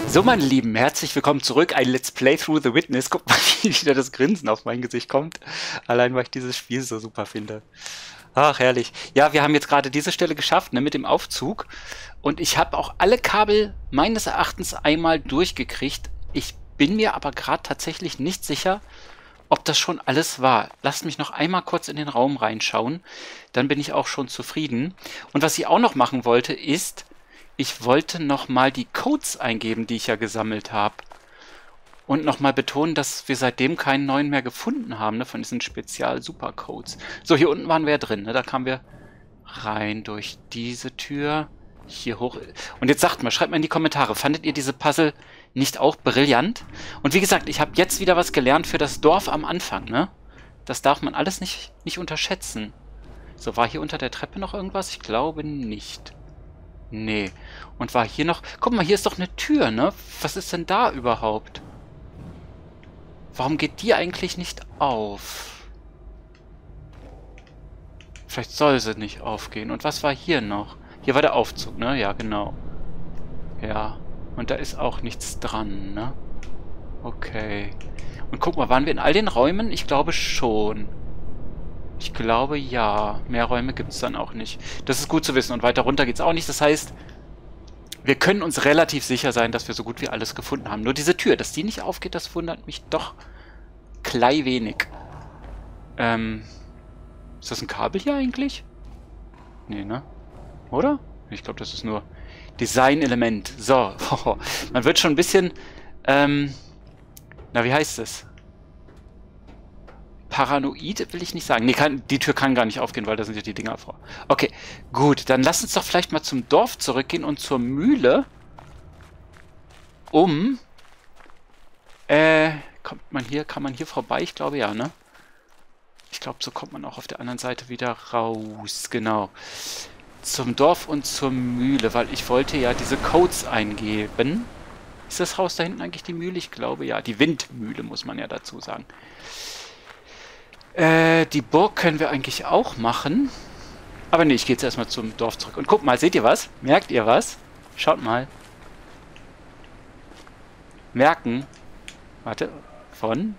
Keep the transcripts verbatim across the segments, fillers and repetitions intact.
So, meine Lieben, herzlich willkommen zurück. Ein Let's Play Through the Witness. Guck mal, wie wieder das Grinsen auf mein Gesicht kommt. Allein, weil ich dieses Spiel so super finde. Ach, herrlich. Ja, wir haben jetzt gerade diese Stelle geschafft, ne, mit dem Aufzug. Und ich habe auch alle Kabel meines Erachtens einmal durchgekriegt. Ich bin mir aber gerade tatsächlich nicht sicher, ob das schon alles war. Lasst mich noch einmal kurz in den Raum reinschauen. Dann bin ich auch schon zufrieden. Und was ich auch noch machen wollte, ist... Ich wollte nochmal die Codes eingeben, die ich ja gesammelt habe. Und nochmal betonen, dass wir seitdem keinen neuen mehr gefunden haben, ne, von diesen Spezial-Super-Codes. So, hier unten waren wir ja drin, ne? Da kamen wir rein durch diese Tür, hier hoch. Und jetzt sagt mal, schreibt mal in die Kommentare, fandet ihr diese Puzzle nicht auch brillant? Und wie gesagt, ich habe jetzt wieder was gelernt für das Dorf am Anfang, ne? Das darf man alles nicht, nicht unterschätzen. So, war hier unter der Treppe noch irgendwas? Ich glaube nicht. Nee. Und war hier noch... Guck mal, hier ist doch eine Tür, ne? Was ist denn da überhaupt? Warum geht die eigentlich nicht auf? Vielleicht soll sie nicht aufgehen. Und was war hier noch? Hier war der Aufzug, ne? Ja, genau. Ja. Und da ist auch nichts dran, ne? Okay. Und guck mal, waren wir in all den Räumen? Ich glaube schon. Ich glaube, ja. Mehr Räume gibt es dann auch nicht. Das ist gut zu wissen. Und weiter runter geht es auch nicht. Das heißt, wir können uns relativ sicher sein, dass wir so gut wie alles gefunden haben. Nur diese Tür, dass die nicht aufgeht, das wundert mich doch klein wenig. Ähm, ist das ein Kabel hier eigentlich? Nee, ne? Oder? Ich glaube, das ist nur Design-Element. So, man wird schon ein bisschen, ähm, na, wie heißt es? Paranoid will ich nicht sagen. Nee, kann, die Tür kann gar nicht aufgehen, weil da sind ja die Dinger vor. Okay, gut. Dann lass uns doch vielleicht mal zum Dorf zurückgehen und zur Mühle. Um... Äh, kommt man hier, kann man hier vorbei? Ich glaube ja, ne? Ich glaube, so kommt man auch auf der anderen Seite wieder raus. Genau. Zum Dorf und zur Mühle, weil ich wollte ja diese Codes eingeben. Ist das Haus da hinten eigentlich die Mühle? Ich glaube ja. Die Windmühle, muss man ja dazu sagen. Äh, die Burg können wir eigentlich auch machen. Aber nee, ich gehe jetzt erstmal zum Dorf zurück. Und guck mal, seht ihr was? Merkt ihr was? Schaut mal. Merken. Warte. Von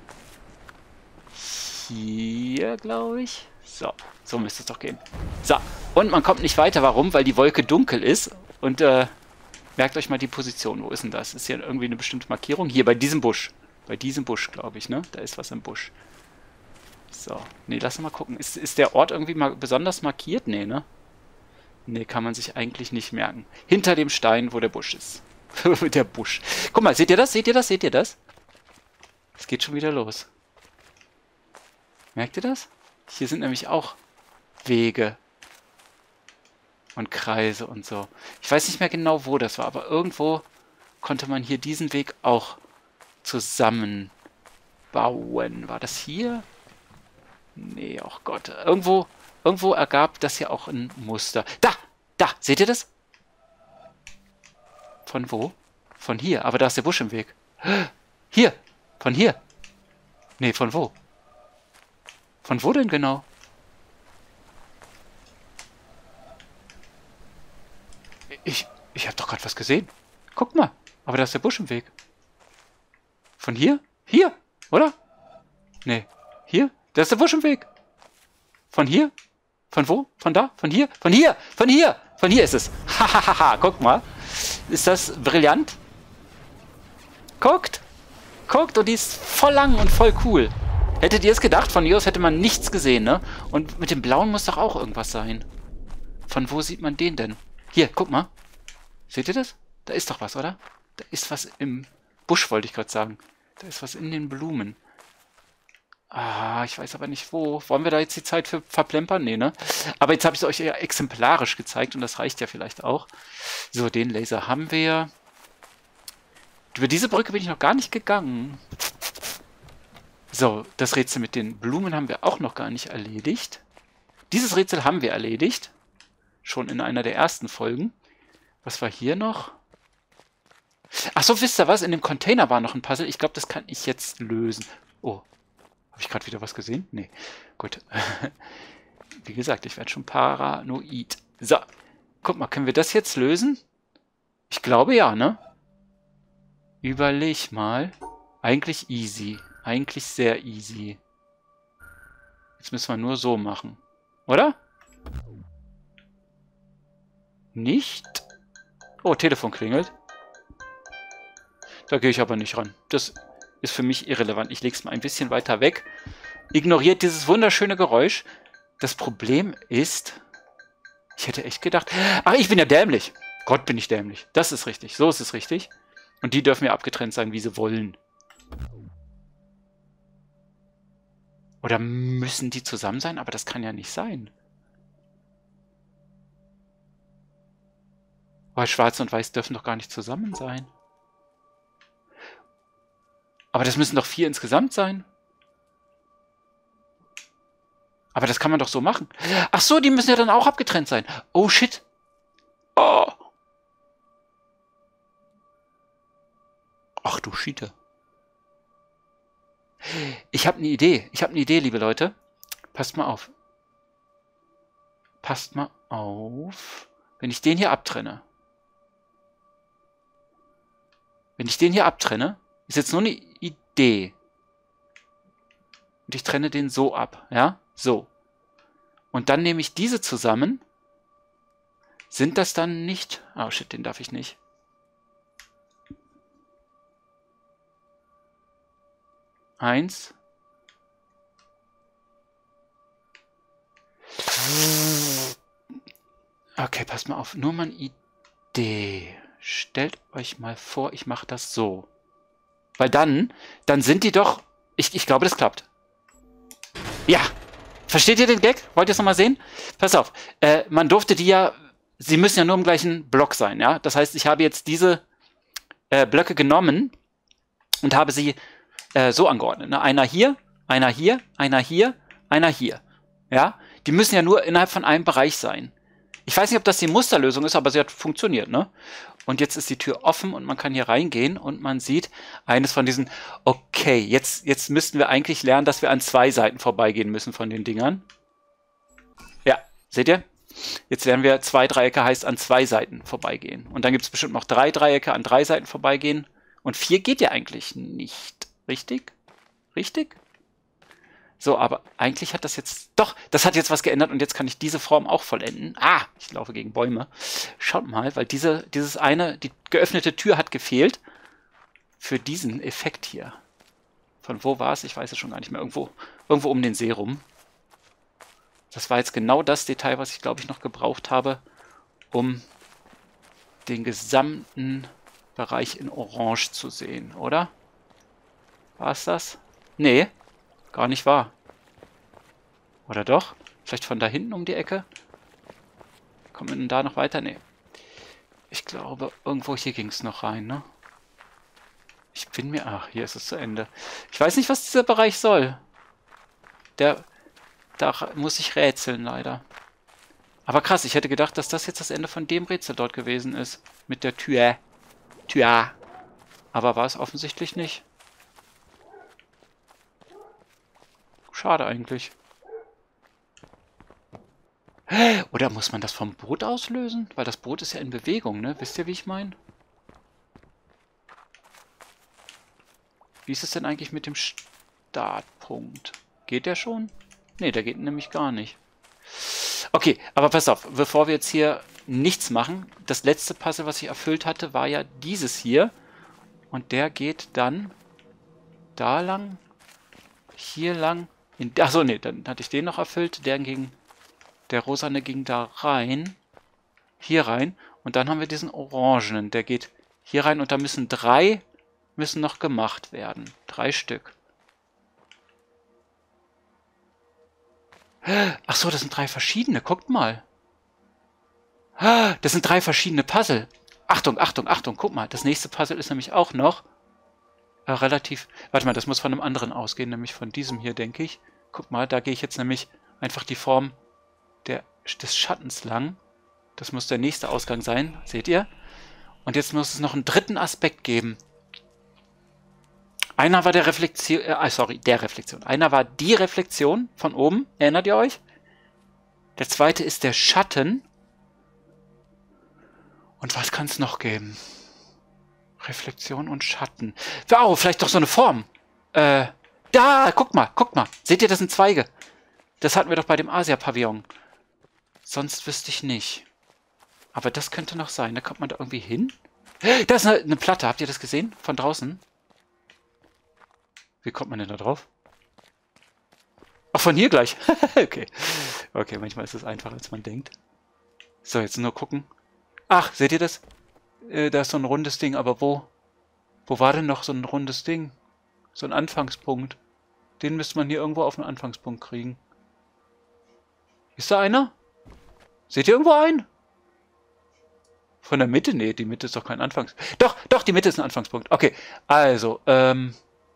hier, glaube ich. So, so müsste es doch gehen. So, und man kommt nicht weiter. Warum? Weil die Wolke dunkel ist. Und, äh, merkt euch mal die Position. Wo ist denn das? Ist hier irgendwie eine bestimmte Markierung? Hier, bei diesem Busch. Bei diesem Busch, glaube ich, ne? Da ist was im Busch. So, nee, lass mal gucken. Ist, ist der Ort irgendwie mal besonders markiert? Nee, ne? Nee, kann man sich eigentlich nicht merken. Hinter dem Stein, wo der Busch ist. Der Busch. Guck mal, seht ihr das? Seht ihr das? Seht ihr das? Es geht schon wieder los. Merkt ihr das? Hier sind nämlich auch Wege. Und Kreise und so. Ich weiß nicht mehr genau, wo das war, aber irgendwo konnte man hier diesen Weg auch zusammenbauen. War das hier? Nee, oh Gott. Irgendwo, irgendwo ergab das ja auch ein Muster. Da! Da! Seht ihr das? Von wo? Von hier. Aber da ist der Busch im Weg. Hier! Von hier! Nee, von wo? Von wo denn genau? Ich, ich habe doch gerade was gesehen. Guck mal. Aber da ist der Busch im Weg. Von hier? Hier! Oder? Nee. Hier? Da ist der Busch im Weg. Von hier? Von wo? Von da? Von hier? Von hier! Von hier! Von hier ist es. Hahaha, guck mal. Ist das brillant? Guckt! Guckt, und die ist voll lang und voll cool. Hättet ihr es gedacht? Von hier aus hätte man nichts gesehen, ne? Und mit dem Blauen muss doch auch irgendwas sein. Von wo sieht man den denn? Hier, guck mal. Seht ihr das? Da ist doch was, oder? Da ist was im Busch, wollte ich gerade sagen. Da ist was in den Blumen. Ah, ich weiß aber nicht wo. Wollen wir da jetzt die Zeit für verplempern? Nee, ne? Aber jetzt habe ich es euch ja exemplarisch gezeigt und das reicht ja vielleicht auch. So, den Laser haben wir. Über diese Brücke bin ich noch gar nicht gegangen. So, das Rätsel mit den Blumen haben wir auch noch gar nicht erledigt. Dieses Rätsel haben wir erledigt. Schon in einer der ersten Folgen. Was war hier noch? Ach so, wisst ihr was? In dem Container war noch ein Puzzle. Ich glaube, das kann ich jetzt lösen. Oh. Habe ich gerade wieder was gesehen? Nee. Gut. Wie gesagt, ich werde schon paranoid. So. Guck mal, können wir das jetzt lösen? Ich glaube ja, ne? Überleg mal. Eigentlich easy. Eigentlich sehr easy. Jetzt müssen wir nur so machen. Oder? Nicht? Oh, Telefon klingelt. Da gehe ich aber nicht ran. Das ist für mich irrelevant. Ich lege es mal ein bisschen weiter weg. Ignoriert dieses wunderschöne Geräusch. Das Problem ist... Ich hätte echt gedacht... Ach, ich bin ja dämlich. Gott, bin ich dämlich. Das ist richtig. So ist es richtig. Und die dürfen ja abgetrennt sein, wie sie wollen. Oder müssen die zusammen sein? Aber das kann ja nicht sein. Weil Schwarz und Weiß dürfen doch gar nicht zusammen sein. Aber das müssen doch vier insgesamt sein. Aber das kann man doch so machen. Ach so, die müssen ja dann auch abgetrennt sein. Oh, shit. Oh. Ach du Schiete. Ich habe eine Idee. Ich habe eine Idee, liebe Leute. Passt mal auf. Passt mal auf. Wenn ich den hier abtrenne. Wenn ich den hier abtrenne, ist jetzt nur eine Idee. Und ich trenne den so ab. Ja? So. Und dann nehme ich diese zusammen. Sind das dann nicht... Oh shit, den darf ich nicht. Eins. Okay, passt mal auf. Nur mal eine Idee. Stellt euch mal vor, ich mache das so. Weil dann, dann sind die doch... Ich, ich glaube, das klappt. Ja. Versteht ihr den Gag? Wollt ihr es nochmal sehen? Pass auf. Äh, man durfte die ja... Sie müssen ja nur im gleichen Block sein, ja? Das heißt, ich habe jetzt diese äh, Blöcke genommen und habe sie äh, so angeordnet. Ne? Einer hier, einer hier, einer hier, einer hier. Ja? Die müssen ja nur innerhalb von einem Bereich sein. Ich weiß nicht, ob das die Musterlösung ist, aber sie hat funktioniert, ne? Und jetzt ist die Tür offen und man kann hier reingehen und man sieht eines von diesen... Okay, jetzt, jetzt müssten wir eigentlich lernen, dass wir an zwei Seiten vorbeigehen müssen von den Dingern. Ja, seht ihr? Jetzt lernen wir, zwei Dreiecke heißt an zwei Seiten vorbeigehen. Und dann gibt es bestimmt noch drei Dreiecke an drei Seiten vorbeigehen. Und vier geht ja eigentlich nicht. Richtig? Richtig? So, aber eigentlich hat das jetzt... Doch, das hat jetzt was geändert und jetzt kann ich diese Form auch vollenden. Ah, ich laufe gegen Bäume. Schaut mal, weil diese, dieses eine, die geöffnete Tür hat gefehlt für diesen Effekt hier. Von wo war es? Ich weiß es schon gar nicht mehr. Irgendwo, irgendwo um den See rum. Das war jetzt genau das Detail, was ich, glaube ich, noch gebraucht habe, um den gesamten Bereich in Orange zu sehen, oder? War es das? Nee, gar nicht wahr. Oder doch? Vielleicht von da hinten um die Ecke? Kommen wir denn da noch weiter? Nee. Ich glaube, irgendwo hier ging es noch rein, ne? Ich bin mir... Ach, hier ist es zu Ende. Ich weiß nicht, was dieser Bereich soll. Der... Da muss ich rätseln, leider. Aber krass, ich hätte gedacht, dass das jetzt das Ende von dem Rätsel dort gewesen ist. Mit der Tür. Tür. Aber war es offensichtlich nicht. Schade eigentlich. Oder muss man das vom Boot auslösen? Weil das Boot ist ja in Bewegung, ne? Wisst ihr, wie ich meine? Wie ist es denn eigentlich mit dem Startpunkt? Geht der schon? Ne, der geht nämlich gar nicht. Okay, aber pass auf, bevor wir jetzt hier nichts machen, das letzte Puzzle, was ich erfüllt hatte, war ja dieses hier. Und der geht dann da lang, hier lang. Achso, ne, dann hatte ich den noch erfüllt. Der ging, der rosane ging da rein, hier rein. Und dann haben wir diesen orangenen, der geht hier rein. Und da müssen drei, müssen noch gemacht werden. Drei Stück. Ach so, das sind drei verschiedene. Guckt mal. Das sind drei verschiedene Puzzle. Achtung, Achtung, Achtung. Guck mal, das nächste Puzzle ist nämlich auch noch äh, relativ... Warte mal, das muss von einem anderen ausgehen, nämlich von diesem hier, denke ich. Guck mal, da gehe ich jetzt nämlich einfach die Form der, des Schattens lang. Das muss der nächste Ausgang sein, seht ihr? Und jetzt muss es noch einen dritten Aspekt geben. Einer war der Reflexion, äh, sorry, der Reflexion. Einer war die Reflexion von oben, erinnert ihr euch? Der zweite ist der Schatten. Und was kann es noch geben? Reflexion und Schatten. Oh, vielleicht doch so eine Form. Äh, da, guck mal, guck mal. Seht ihr, das sind Zweige. Das hatten wir doch bei dem Asia-Pavillon. Sonst wüsste ich nicht. Aber das könnte noch sein. Da kommt man da irgendwie hin. Da ist eine, eine Platte. Habt ihr das gesehen? Von draußen? Wie kommt man denn da drauf? Ach, von hier gleich. Okay. Okay, manchmal ist es einfacher, als man denkt. So, jetzt nur gucken. Ach, seht ihr das? Äh, da ist so ein rundes Ding. Aber wo? Wo war denn noch so ein rundes Ding? So ein Anfangspunkt. Den müsste man hier irgendwo auf einen Anfangspunkt kriegen. Ist da einer? Seht ihr irgendwo einen? Von der Mitte? Nee, die Mitte ist doch kein Anfangspunkt. Doch, doch, die Mitte ist ein Anfangspunkt. Okay, also, ähm...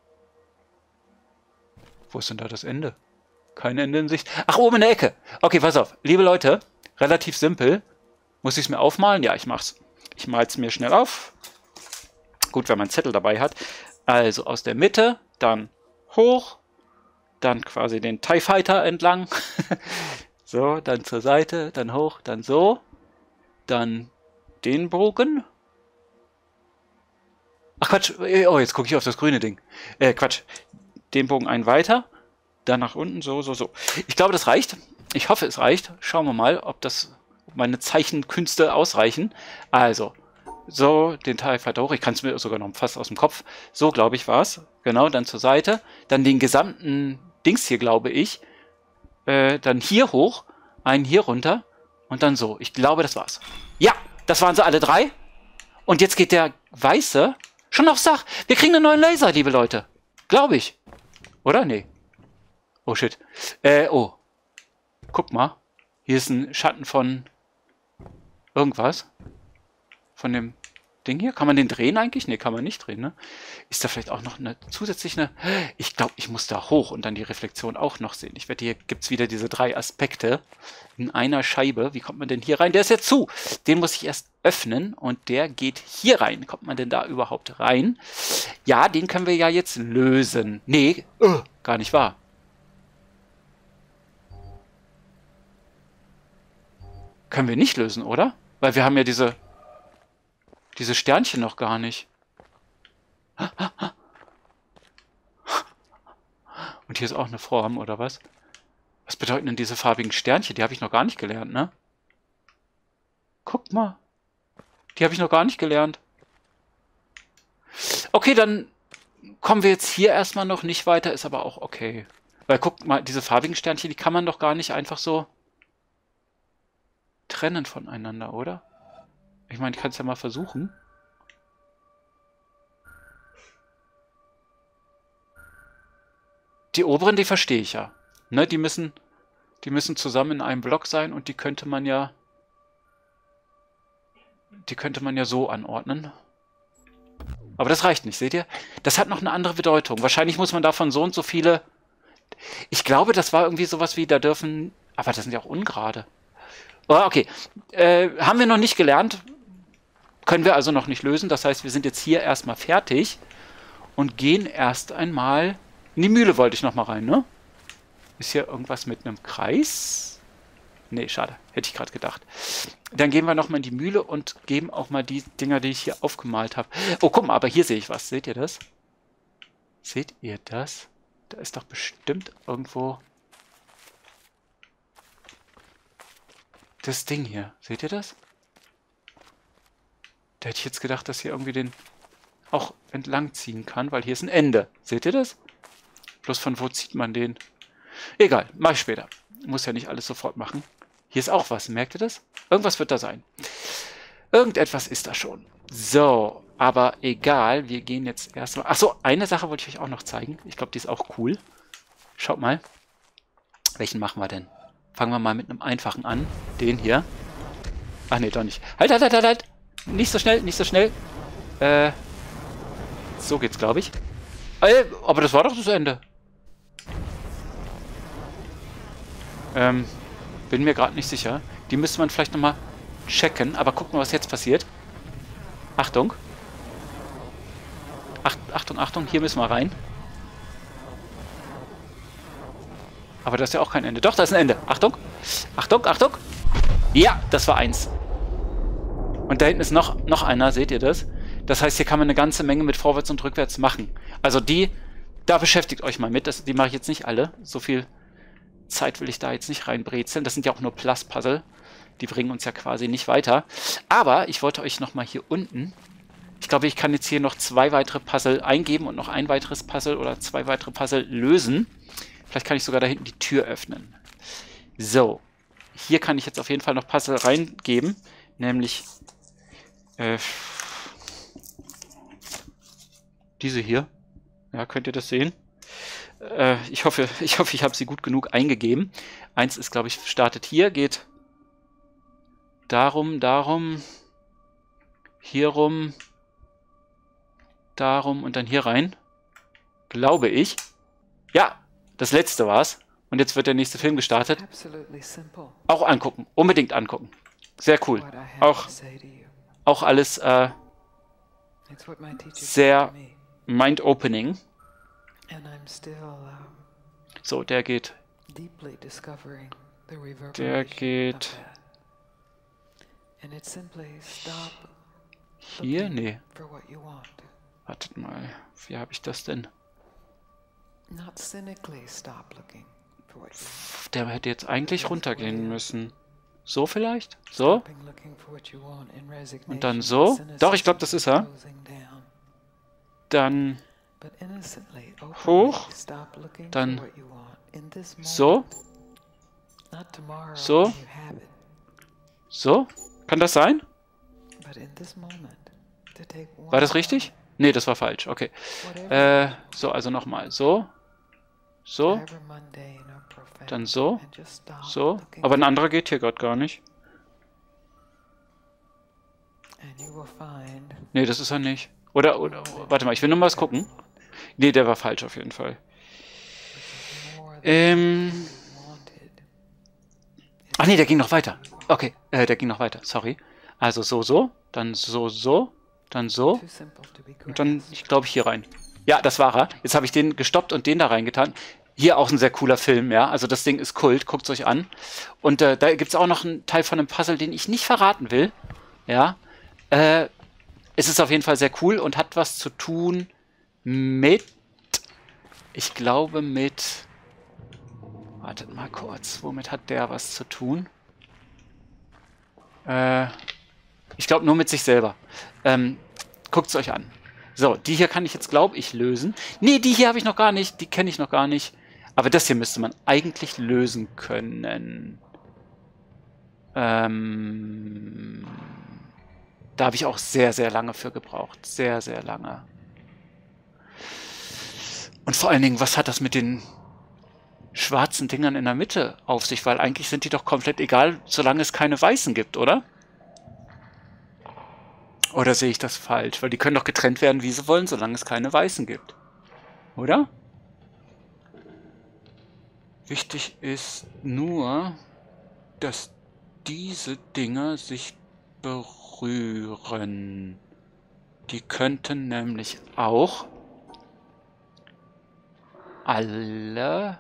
wo ist denn da das Ende? Kein Ende in Sicht. Ach, oben in der Ecke. Okay, pass auf. Liebe Leute, relativ simpel. Muss ich es mir aufmalen? Ja, ich mach's. Ich mal es mir schnell auf. Gut, wenn man einen Zettel dabei hat. Also, aus der Mitte, dann hoch, dann quasi den TIE Fighter entlang. So, dann zur Seite, dann hoch, dann so. Dann den Bogen. Ach Quatsch, oh, jetzt gucke ich auf das grüne Ding. Äh, Quatsch. Den Bogen einen weiter. Dann nach unten, so, so, so. Ich glaube, das reicht. Ich hoffe, es reicht. Schauen wir mal, ob das ob meine Zeichenkünste ausreichen. Also, so, den TIE Fighter hoch. Ich kann es mir sogar noch fast aus dem Kopf. So, glaube ich, war es. Genau, dann zur Seite. Dann den gesamten Dings hier, glaube ich. Äh, dann hier hoch. Einen hier runter. Und dann so. Ich glaube, das war's. Ja, das waren sie alle drei. Und jetzt geht der Weiße schon aufs Dach. Wir kriegen einen neuen Laser, liebe Leute. Glaube ich. Oder? Nee. Oh, shit. Äh, oh. Guck mal. Hier ist ein Schatten von irgendwas. Von dem Ding hier. Kann man den drehen eigentlich? Nee, kann man nicht drehen, ne? Ist da vielleicht auch noch eine zusätzliche... Ich glaube, ich muss da hoch und dann die Reflexion auch noch sehen. Ich wette, hier gibt es wieder diese drei Aspekte in einer Scheibe. Wie kommt man denn hier rein? Der ist ja zu. Den muss ich erst öffnen und der geht hier rein. Kommt man denn da überhaupt rein? Ja, den können wir ja jetzt lösen. Nee, uh, gar nicht wahr. Können wir nicht lösen, oder? Weil wir haben ja diese... Diese Sternchen noch gar nicht. Und hier ist auch eine Form, oder was? Was bedeuten denn diese farbigen Sternchen? Die habe ich noch gar nicht gelernt, ne? Guck mal. Die habe ich noch gar nicht gelernt. Okay, dann kommen wir jetzt hier erstmal noch nicht weiter, ist aber auch okay. Weil guck mal, diese farbigen Sternchen, die kann man doch gar nicht einfach so trennen voneinander, oder? Ich meine, ich kann es ja mal versuchen. Die oberen, die verstehe ich ja. Ne, die müssen, die müssen zusammen in einem Block sein und die könnte man ja, die könnte man ja so anordnen. Aber das reicht nicht, seht ihr? Das hat noch eine andere Bedeutung. Wahrscheinlich muss man davon so und so viele... Ich glaube, das war irgendwie sowas wie, da dürfen... Aber das sind ja auch ungerade. Oh, okay. Äh, haben wir noch nicht gelernt. Können wir also noch nicht lösen. Das heißt, wir sind jetzt hier erstmal fertig und gehen erst einmal... In die Mühle wollte ich noch mal rein, ne? Ist hier irgendwas mit einem Kreis? Nee, schade. Hätte ich gerade gedacht. Dann gehen wir noch mal in die Mühle und geben auch mal die Dinger, die ich hier aufgemalt habe. Oh, guck mal, aber hier sehe ich was. Seht ihr das? Seht ihr das? Da ist doch bestimmt irgendwo... Das Ding hier. Seht ihr das? Da hätte ich jetzt gedacht, dass hier irgendwie den auch entlang ziehen kann, weil hier ist ein Ende. Seht ihr das? Bloß von wo zieht man den? Egal, mach ich später. Muss ja nicht alles sofort machen. Hier ist auch was, merkt ihr das? Irgendwas wird da sein. Irgendetwas ist da schon. So, aber egal, wir gehen jetzt erstmal... Achso, eine Sache wollte ich euch auch noch zeigen. Ich glaube, die ist auch cool. Schaut mal. Welchen machen wir denn? Fangen wir mal mit einem einfachen an. Den hier. Ach nee, doch nicht. Halt, halt, halt, halt, halt. Nicht so schnell, nicht so schnell. Äh, so geht's, glaube ich. Äh, aber das war doch das Ende. Ähm, bin mir gerade nicht sicher. Die müsste man vielleicht nochmal checken. Aber gucken wir, was jetzt passiert. Achtung. Ach, Achtung, Achtung. Hier müssen wir rein. Aber das ist ja auch kein Ende. Doch, da ist ein Ende. Achtung. Achtung, Achtung. Ja, das war eins. Und da hinten ist noch, noch einer. Seht ihr das? Das heißt, hier kann man eine ganze Menge mit vorwärts und rückwärts machen. Also die, da beschäftigt euch mal mit. Das, die mache ich jetzt nicht alle. So viel Zeit will ich da jetzt nicht reinbrezeln. Das sind ja auch nur Plus-Puzzle. Die bringen uns ja quasi nicht weiter. Aber ich wollte euch nochmal hier unten... Ich glaube, ich kann jetzt hier noch zwei weitere Puzzle eingeben und noch ein weiteres Puzzle oder zwei weitere Puzzle lösen. Vielleicht kann ich sogar da hinten die Tür öffnen. So. Hier kann ich jetzt auf jeden Fall noch Puzzle reingeben. Nämlich äh, diese hier. Ja, könnt ihr das sehen? Äh, ich hoffe, ich hoffe, ich habe sie gut genug eingegeben. Eins ist, glaube ich, startet hier, geht darum, darum, hier rum, darum und dann hier rein. Glaube ich. Ja, das letzte war's. Und jetzt wird der nächste Film gestartet. Auch angucken. Unbedingt angucken. Sehr cool. Auch, auch alles äh, sehr mind-opening. So, der geht. Der geht. Hier? Nee. Wartet mal. Wie habe ich das denn? Der hätte jetzt eigentlich runtergehen müssen. So vielleicht? So? Und dann so? Doch, ich glaube, das ist er. Dann hoch. Dann so. So. So? Kann das sein? War das richtig? Nee, das war falsch. Okay. Äh, so, also nochmal. So. So. Dann so. So. Aber ein anderer geht hier gerade gar nicht. Nee, das ist er nicht. Oder, oder, warte mal, ich will nur mal was gucken. Nee, der war falsch auf jeden Fall. Ähm. Ach nee, der ging noch weiter. Okay, äh, der ging noch weiter. Sorry. Also so, so. Dann so, so. Dann so. Und dann, ich glaube, hier rein. Ja, das war er. Jetzt habe ich den gestoppt und den da reingetan. Hier auch ein sehr cooler Film, ja. Also das Ding ist Kult. Guckt es euch an. Und äh, da gibt es auch noch einen Teil von einem Puzzle, den ich nicht verraten will. Ja. Äh, es ist auf jeden Fall sehr cool und hat was zu tun mit... Ich glaube mit... Wartet mal kurz. Womit hat der was zu tun? Äh... Ich glaube nur mit sich selber. Ähm, guckt es euch an. So, die hier kann ich jetzt, glaube ich, lösen. Nee, die hier habe ich noch gar nicht. Die kenne ich noch gar nicht. Aber das hier müsste man eigentlich lösen können. Ähm, da habe ich auch sehr, sehr lange für gebraucht. Sehr, sehr lange. Und vor allen Dingen, was hat das mit den schwarzen Dingern in der Mitte auf sich? Weil eigentlich sind die doch komplett egal, solange es keine weißen gibt, oder? Oder sehe ich das falsch? Weil die können doch getrennt werden, wie sie wollen, solange es keine Weißen gibt. Oder? Wichtig ist nur, dass diese Dinger sich berühren. Die könnten nämlich auch alle...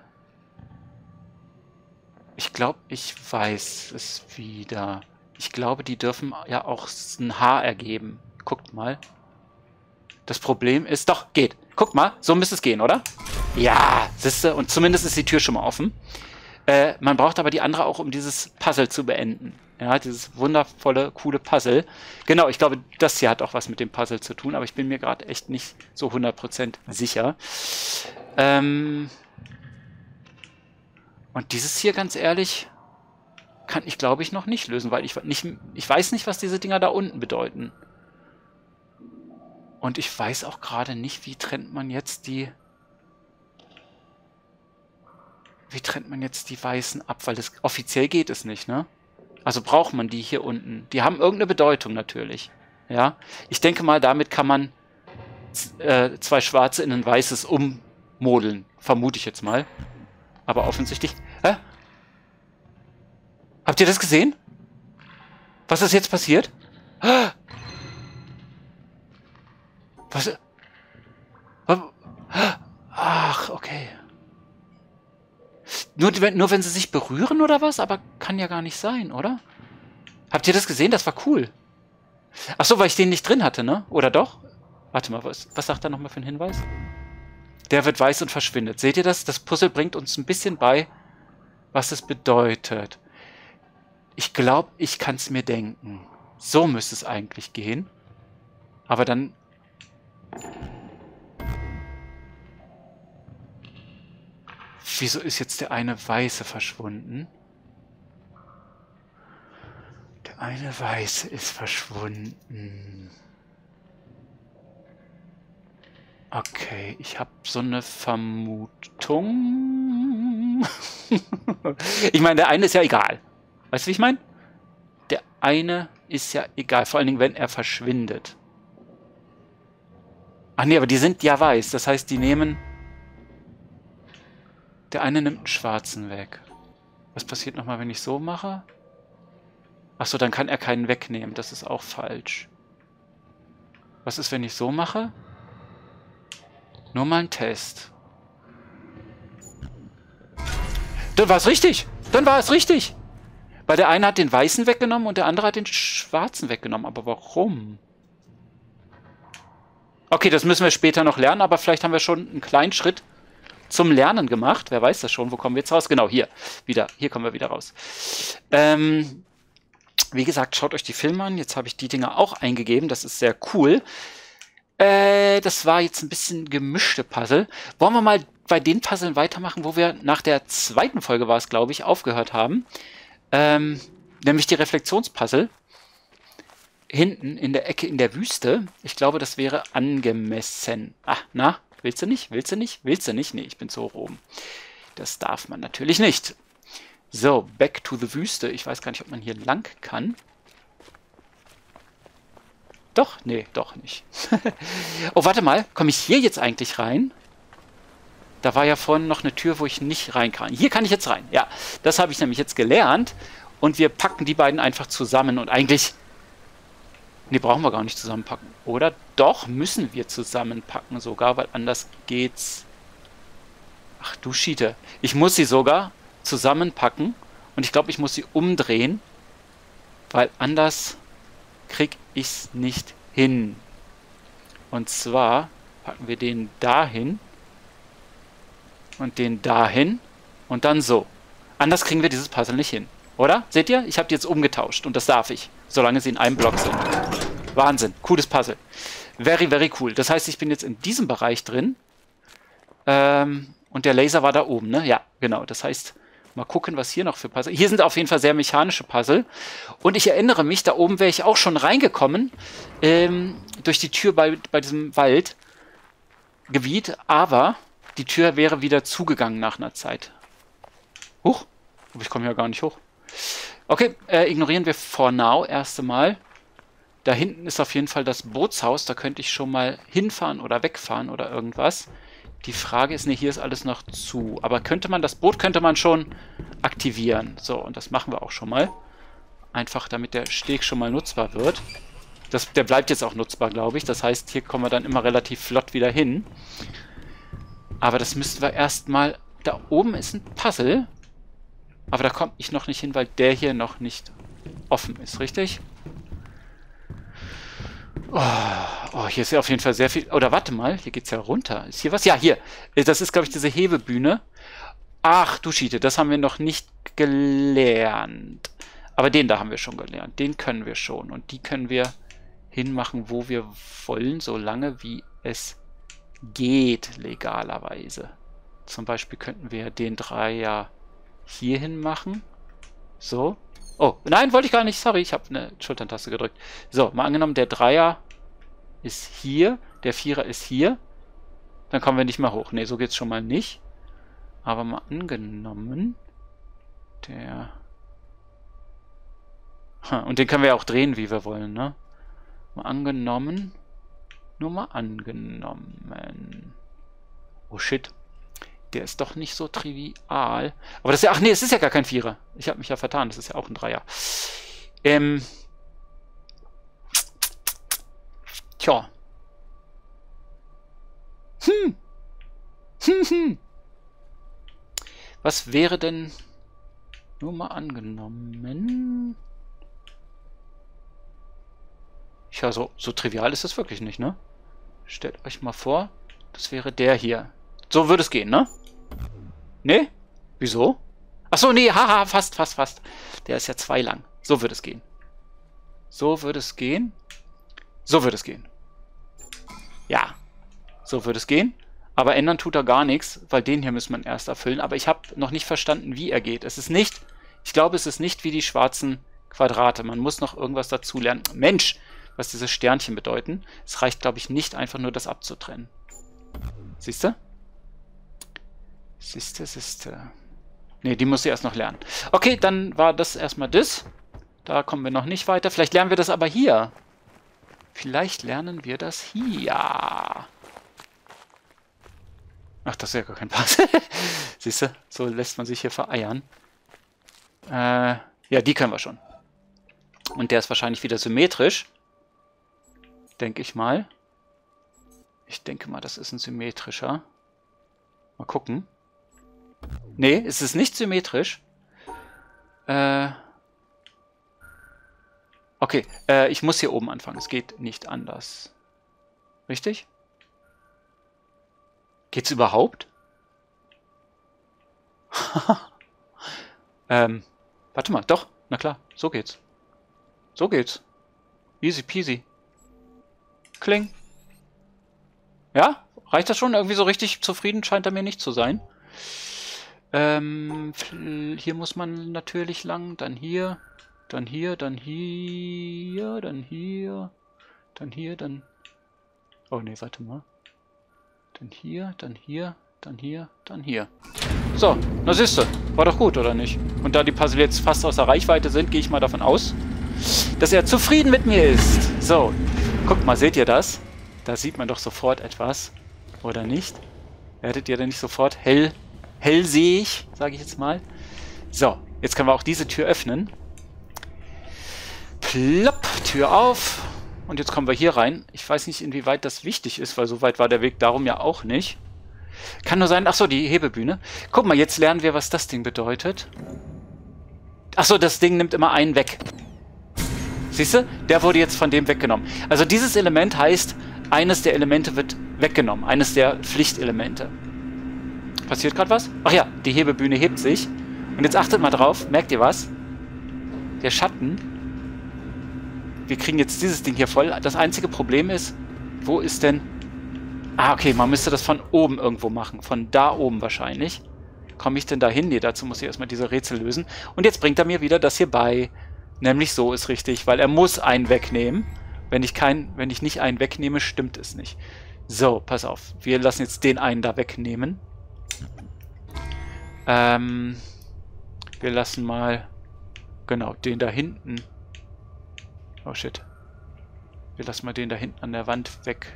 Ich glaube, ich weiß es wieder... Ich glaube, die dürfen ja auch ein Haar ergeben. Guckt mal. Das Problem ist... Doch, geht. Guckt mal, so müsste es gehen, oder? Ja, siehste, und zumindest ist die Tür schon mal offen. Äh, man braucht aber die andere auch, um dieses Puzzle zu beenden. Ja, dieses wundervolle, coole Puzzle. Genau, ich glaube, das hier hat auch was mit dem Puzzle zu tun, aber ich bin mir gerade echt nicht so hundert Prozent sicher. Ähm... Und dieses hier, ganz ehrlich... kann ich, glaube ich, noch nicht lösen, weil ich nicht, ich weiß nicht, was diese Dinger da unten bedeuten. Und ich weiß auch gerade nicht, wie trennt man jetzt die... Wie trennt man jetzt die Weißen ab? Weil das offiziell geht es nicht, ne? Also braucht man die hier unten. Die haben irgendeine Bedeutung natürlich. Ja? Ich denke mal, damit kann man äh, zwei Schwarze in ein Weißes ummodeln. Vermute ich jetzt mal. Aber offensichtlich... Hä? Habt ihr das gesehen? Was ist jetzt passiert? Was? Ach, okay. Nur, nur wenn sie sich berühren oder was? Aber kann ja gar nicht sein, oder? Habt ihr das gesehen? Das war cool. Ach so, weil ich den nicht drin hatte, ne? Oder doch? Warte mal, was, was sagt er nochmal für einen Hinweis? Der wird weiß und verschwindet. Seht ihr das? Das Puzzle bringt uns ein bisschen bei, was es bedeutet. Ich glaube, ich kann es mir denken. So müsste es eigentlich gehen. Aber dann... Wieso ist jetzt der eine Weiße verschwunden? Der eine Weiße ist verschwunden. Okay, ich habe so eine Vermutung. Ich meine, der eine ist ja egal. Weißt du, wie ich meine? Der eine ist ja egal. Vor allen Dingen, wenn er verschwindet. Ach nee, aber die sind ja weiß. Das heißt, die nehmen... Der eine nimmt einen schwarzen weg. Was passiert nochmal, wenn ich so mache? Achso, dann kann er keinen wegnehmen. Das ist auch falsch. Was ist, wenn ich so mache? Nur mal ein Test. Dann war es richtig. Dann war es richtig. Weil der eine hat den weißen weggenommen und der andere hat den schwarzen weggenommen. Aber warum? Okay, das müssen wir später noch lernen, aber vielleicht haben wir schon einen kleinen Schritt zum Lernen gemacht. Wer weiß das schon? Wo kommen wir jetzt raus? Genau, hier. Wieder. Hier kommen wir wieder raus. Ähm, wie gesagt, schaut euch die Filme an. Jetzt habe ich die Dinger auch eingegeben. Das ist sehr cool. Äh, das war jetzt ein bisschen gemischte Puzzle. Wollen wir mal bei den Puzzlen weitermachen, wo wir nach der zweiten Folge war es, glaube ich, aufgehört haben. Ähm, nämlich die Reflexionspuzzle. Hinten in der Ecke in der Wüste. Ich glaube, das wäre angemessen. Ah, na? Willst du nicht? Willst du nicht? Willst du nicht? Nee, ich bin zu hoch oben. Das darf man natürlich nicht. So, back to the Wüste. Ich weiß gar nicht, ob man hier lang kann. Doch? Nee, doch nicht. Oh, warte mal. Komme ich hier jetzt eigentlich rein? Da war ja vorhin noch eine Tür, wo ich nicht rein kann. Hier kann ich jetzt rein. Ja, das habe ich nämlich jetzt gelernt. Und wir packen die beiden einfach zusammen. Und eigentlich... Nee, brauchen wir gar nicht zusammenpacken. Oder doch, müssen wir zusammenpacken sogar, weil anders geht's... Ach du Schiete. Ich muss sie sogar zusammenpacken. Und ich glaube, ich muss sie umdrehen. Weil anders krieg ich's nicht hin. Und zwar packen wir den dahin. Und den dahin. Und dann so. Anders kriegen wir dieses Puzzle nicht hin. Oder? Seht ihr? Ich habe die jetzt umgetauscht. Und das darf ich. Solange sie in einem Block sind. Wahnsinn. Cooles Puzzle. Very, very cool. Das heißt, ich bin jetzt in diesem Bereich drin. Ähm, und der Laser war da oben, ne? Ja, genau. Das heißt, mal gucken, was hier noch für Puzzle... Hier sind auf jeden Fall sehr mechanische Puzzle. Und ich erinnere mich, da oben wäre ich auch schon reingekommen. Ähm, durch die Tür bei, bei diesem Waldgebiet. Aber die Tür wäre wieder zugegangen nach einer Zeit. Huch. Aber ich komme ja gar nicht hoch. Okay, äh, ignorieren wir for now erst einmal. Da hinten ist auf jeden Fall das Bootshaus. Da könnte ich schon mal hinfahren oder wegfahren oder irgendwas. Die Frage ist, ne, hier ist alles noch zu. Aber könnte man, das Boot könnte man schon aktivieren. So, und das machen wir auch schon mal. Einfach, damit der Steg schon mal nutzbar wird. Das, der bleibt jetzt auch nutzbar, glaube ich. Das heißt, hier kommen wir dann immer relativ flott wieder hin. Aber das müssten wir erstmal... Da oben ist ein Puzzle. Aber da komme ich noch nicht hin, weil der hier noch nicht offen ist, richtig? Oh, oh, hier ist ja auf jeden Fall sehr viel... Oder warte mal, hier geht es ja runter. Ist hier was? Ja, hier. Das ist, glaube ich, diese Hebebühne. Ach, du Schiete, das haben wir noch nicht gelernt. Aber den da haben wir schon gelernt. Den können wir schon. Und die können wir hinmachen, wo wir wollen, solange wie es geht, legalerweise. Zum Beispiel könnten wir den Dreier hier hin machen. So. Oh, nein, wollte ich gar nicht. Sorry, ich habe eine Schulterntaste gedrückt. So, mal angenommen, der Dreier ist hier, der Vierer ist hier. Dann kommen wir nicht mehr hoch. Ne, so geht es schon mal nicht. Aber mal angenommen, der... Ha, und den können wir ja auch drehen, wie wir wollen, ne? Mal angenommen. Nur mal angenommen. Oh shit. Der ist doch nicht so trivial. Aber das ist ja... Ach nee, es ist ja gar kein Vierer. Ich habe mich ja vertan. Das ist ja auch ein Dreier. Ähm... Tja. Hm. Hm, hm. Was wäre denn... Nur mal angenommen... Ja, so, so trivial ist das wirklich nicht, ne? Stellt euch mal vor, das wäre der hier. So würde es gehen, ne? Ne? Wieso? Achso, nee, haha, fast, fast, fast. Der ist ja zwei lang. So würde es gehen. So würde es gehen. So würde es gehen. Ja. So würde es gehen. Aber ändern tut er gar nichts, weil den hier müssen wir erst erfüllen. Aber ich habe noch nicht verstanden, wie er geht. Es ist nicht, ich glaube, es ist nicht wie die schwarzen Quadrate. Man muss noch irgendwas dazu lernen. Mensch, was diese Sternchen bedeuten. Es reicht, glaube ich, nicht einfach nur das abzutrennen. Siehst du? Siehst du, siehst du. Ne, die muss ich erst noch lernen. Okay, dann war das erstmal das. Da kommen wir noch nicht weiter. Vielleicht lernen wir das aber hier. Vielleicht lernen wir das hier. Ach, das ist ja gar kein Pass. Siehst du, so lässt man sich hier vereiern. Äh, ja, die können wir schon. Und der ist wahrscheinlich wieder symmetrisch. Denke ich mal. Ich denke mal, das ist ein symmetrischer. Mal gucken. Nee, es ist nicht symmetrisch. Äh... Okay, äh, ich muss hier oben anfangen. Es geht nicht anders. Richtig? Geht's überhaupt? ähm, warte mal, doch, na klar, so geht's. So geht's. Easy peasy. Kling. Ja? Reicht das schon? Irgendwie so richtig zufrieden scheint er mir nicht zu sein. Ähm, hier muss man natürlich lang, dann hier, dann hier, dann hier, dann hier, dann hier, dann... Oh ne, warte mal. Dann hier, dann hier, dann hier, dann hier. So, na siehste, war doch gut, oder nicht? Und da die Puzzle jetzt fast außer Reichweite sind, gehe ich mal davon aus, dass er zufrieden mit mir ist. So, guckt mal, seht ihr das? Da sieht man doch sofort etwas, oder nicht? Werdet ihr denn nicht sofort hell, hellsehig, sage ich jetzt mal? So, jetzt können wir auch diese Tür öffnen. Plopp, Tür auf. Und jetzt kommen wir hier rein. Ich weiß nicht, inwieweit das wichtig ist, weil so weit war der Weg darum ja auch nicht. Kann nur sein... Achso, die Hebebühne. Guck mal, jetzt lernen wir, was das Ding bedeutet. Achso, das Ding nimmt immer einen weg. Siehst du? Der wurde jetzt von dem weggenommen. Also dieses Element heißt, eines der Elemente wird weggenommen. Eines der Pflichtelemente. Passiert gerade was? Ach ja, die Hebebühne hebt sich. Und jetzt achtet mal drauf. Merkt ihr was? Der Schatten... Wir kriegen jetzt dieses Ding hier voll. Das einzige Problem ist, wo ist denn... Ah, okay, man müsste das von oben irgendwo machen. Von da oben wahrscheinlich. Komme ich denn da hin? Nee, dazu muss ich erstmal diese Rätsel lösen. Und jetzt bringt er mir wieder das hier bei. Nämlich so ist richtig, weil er muss einen wegnehmen. Wenn ich, kein, wenn ich nicht einen wegnehme, stimmt es nicht. So, pass auf. Wir lassen jetzt den einen da wegnehmen. Ähm, wir lassen mal... Genau, den da hinten... Oh shit. Wir lassen mal den da hinten an der Wand weg.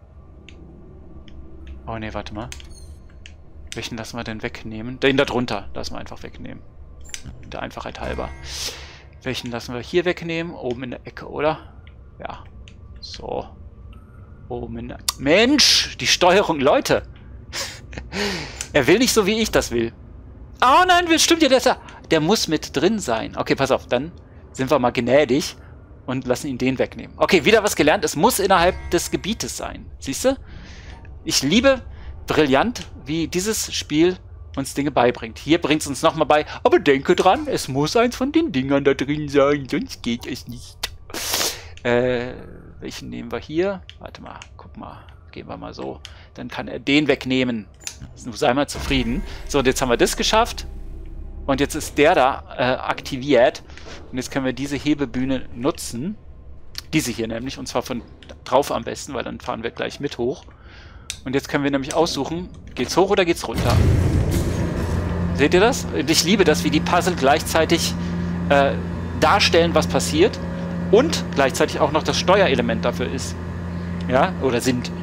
Oh ne, warte mal. Welchen lassen wir denn wegnehmen? Den da drunter lassen wir einfach wegnehmen. Der Einfachheit halber. Welchen lassen wir hier wegnehmen? Oben in der Ecke, oder? Ja. So. Oben in der... Mensch! Die Steuerung, Leute! Er will nicht so, wie ich das will. Oh nein, stimmt ja, der ist ja... Der muss mit drin sein. Okay, pass auf, dann sind wir mal gnädig. Und lassen ihn den wegnehmen. Okay, wieder was gelernt. Es muss innerhalb des Gebietes sein. Siehst du? Ich liebe brillant, wie dieses Spiel uns Dinge beibringt. Hier bringt es uns nochmal bei. Aber denke dran, es muss eins von den Dingern da drin sein. Sonst geht es nicht. Äh, welchen nehmen wir hier? Warte mal, guck mal. Gehen wir mal so. Dann kann er den wegnehmen. Sei mal zufrieden. So, und jetzt haben wir das geschafft. Und jetzt ist der da äh, aktiviert. Und jetzt können wir diese Hebebühne nutzen. Diese hier nämlich. Und zwar von drauf am besten, weil dann fahren wir gleich mit hoch. Und jetzt können wir nämlich aussuchen, geht's hoch oder geht's runter? Seht ihr das? Ich liebe das, wie die Puzzle gleichzeitig äh, darstellen, was passiert. Und gleichzeitig auch noch das Steuerelement dafür ist. Ja, oder sind.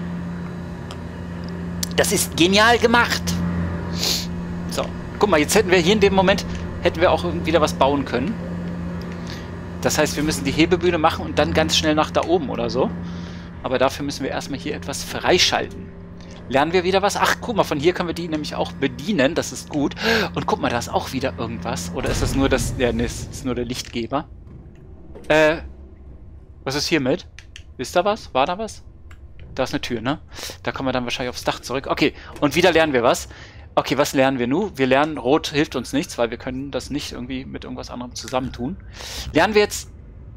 Das ist genial gemacht. So. Guck mal, jetzt hätten wir hier in dem Moment, hätten wir auch wieder was bauen können. Das heißt, wir müssen die Hebebühne machen und dann ganz schnell nach da oben oder so. Aber dafür müssen wir erstmal hier etwas freischalten. Lernen wir wieder was? Ach, guck mal, von hier können wir die nämlich auch bedienen. Das ist gut. Und guck mal, da ist auch wieder irgendwas. Oder ist das nur das... Ja, ne, das ist nur der Lichtgeber. Äh, was ist hiermit? Ist da was? War da was? Da ist eine Tür, ne? Da kommen wir dann wahrscheinlich aufs Dach zurück. Okay, und wieder lernen wir was. Okay, was lernen wir nun? Wir lernen, Rot hilft uns nichts, weil wir können das nicht irgendwie mit irgendwas anderem zusammentun. Lernen wir jetzt...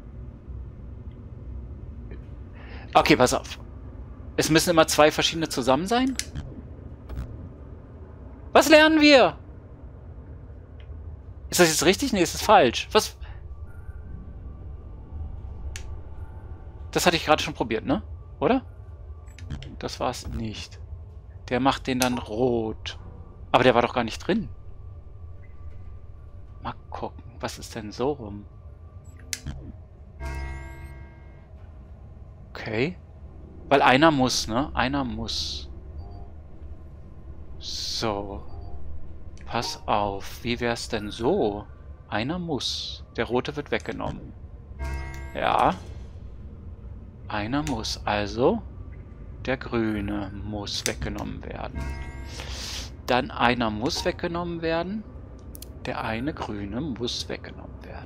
Okay, pass auf. Es müssen immer zwei verschiedene zusammen sein? Was lernen wir? Ist das jetzt richtig? Nee, ist das falsch. Was? Das hatte ich gerade schon probiert, ne? Oder? Das war es nicht. Der macht den dann rot. Aber der war doch gar nicht drin. Mal gucken. Was ist denn so rum? Okay. Weil einer muss, ne? Einer muss. So. Pass auf. Wie wär's denn so? Einer muss. Der rote wird weggenommen. Ja. Einer muss. Also, der grüne muss weggenommen werden. Dann einer muss weggenommen werden. Der eine grüne muss weggenommen werden.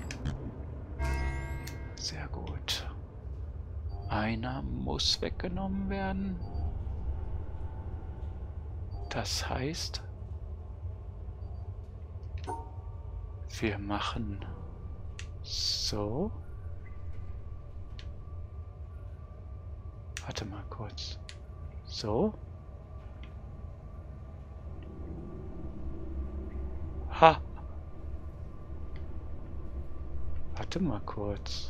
Sehr gut. Einer muss weggenommen werden. Das heißt, wir machen so. Warte mal kurz. So. Ha. Warte mal kurz.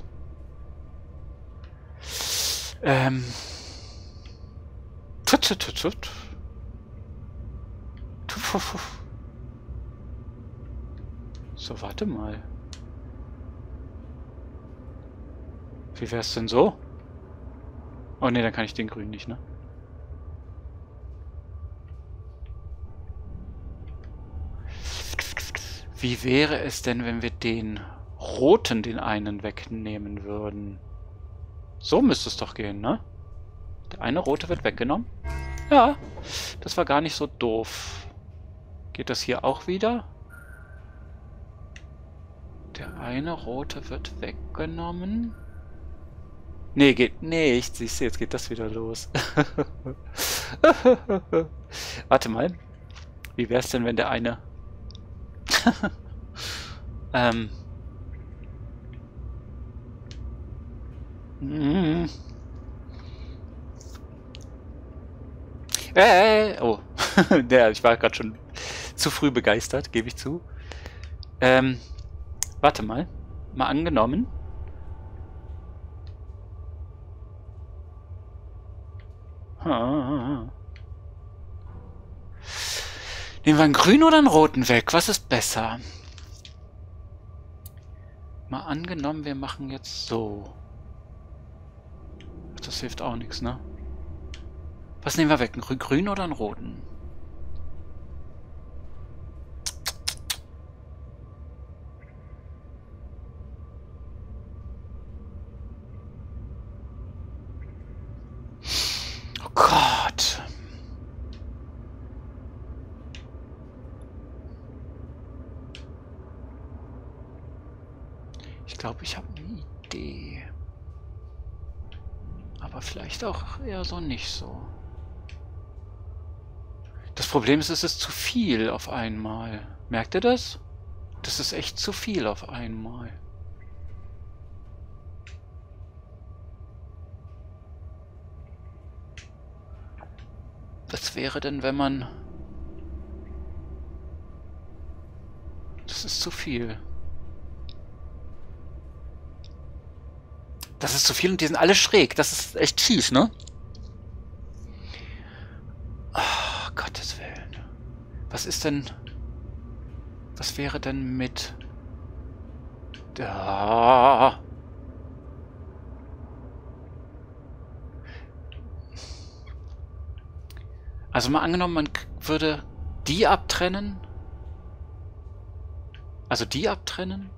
Ähm. Tut, tut, tut, tut. So, warte mal. Wie wär's denn so? Oh ne, dann kann ich den grünen nicht, ne? Wie wäre es denn, wenn wir den roten, den einen, wegnehmen würden? So müsste es doch gehen, ne? Der eine rote wird weggenommen. Ja, das war gar nicht so doof. Geht das hier auch wieder? Der eine rote wird weggenommen. Nee, geht nicht. Siehst du, jetzt geht das wieder los. Warte mal. Wie wär's denn, wenn der eine... ähm... Mm. Äh, oh. Ja, ich war gerade schon zu früh begeistert, gebe ich zu. Ähm, warte mal. Mal angenommen. Ah. Nehmen wir einen grünen oder einen roten weg? Was ist besser? Mal angenommen, wir machen jetzt so. Das hilft auch nichts, ne? Was nehmen wir weg? Einen grünen oder einen roten? Oh Gott. Ich glaube, ich habe eine Idee. Aber vielleicht auch eher so nicht so. Das Problem ist, es ist zu viel auf einmal. Merkt ihr das? Das ist echt zu viel auf einmal. Was wäre denn, wenn man... Das ist zu viel. Das ist zu viel und die sind alle schräg. Das ist echt schief, ne? Oh, Gottes Willen. Was ist denn... Was wäre denn mit... Da... Also mal angenommen, man würde die abtrennen. Also die abtrennen.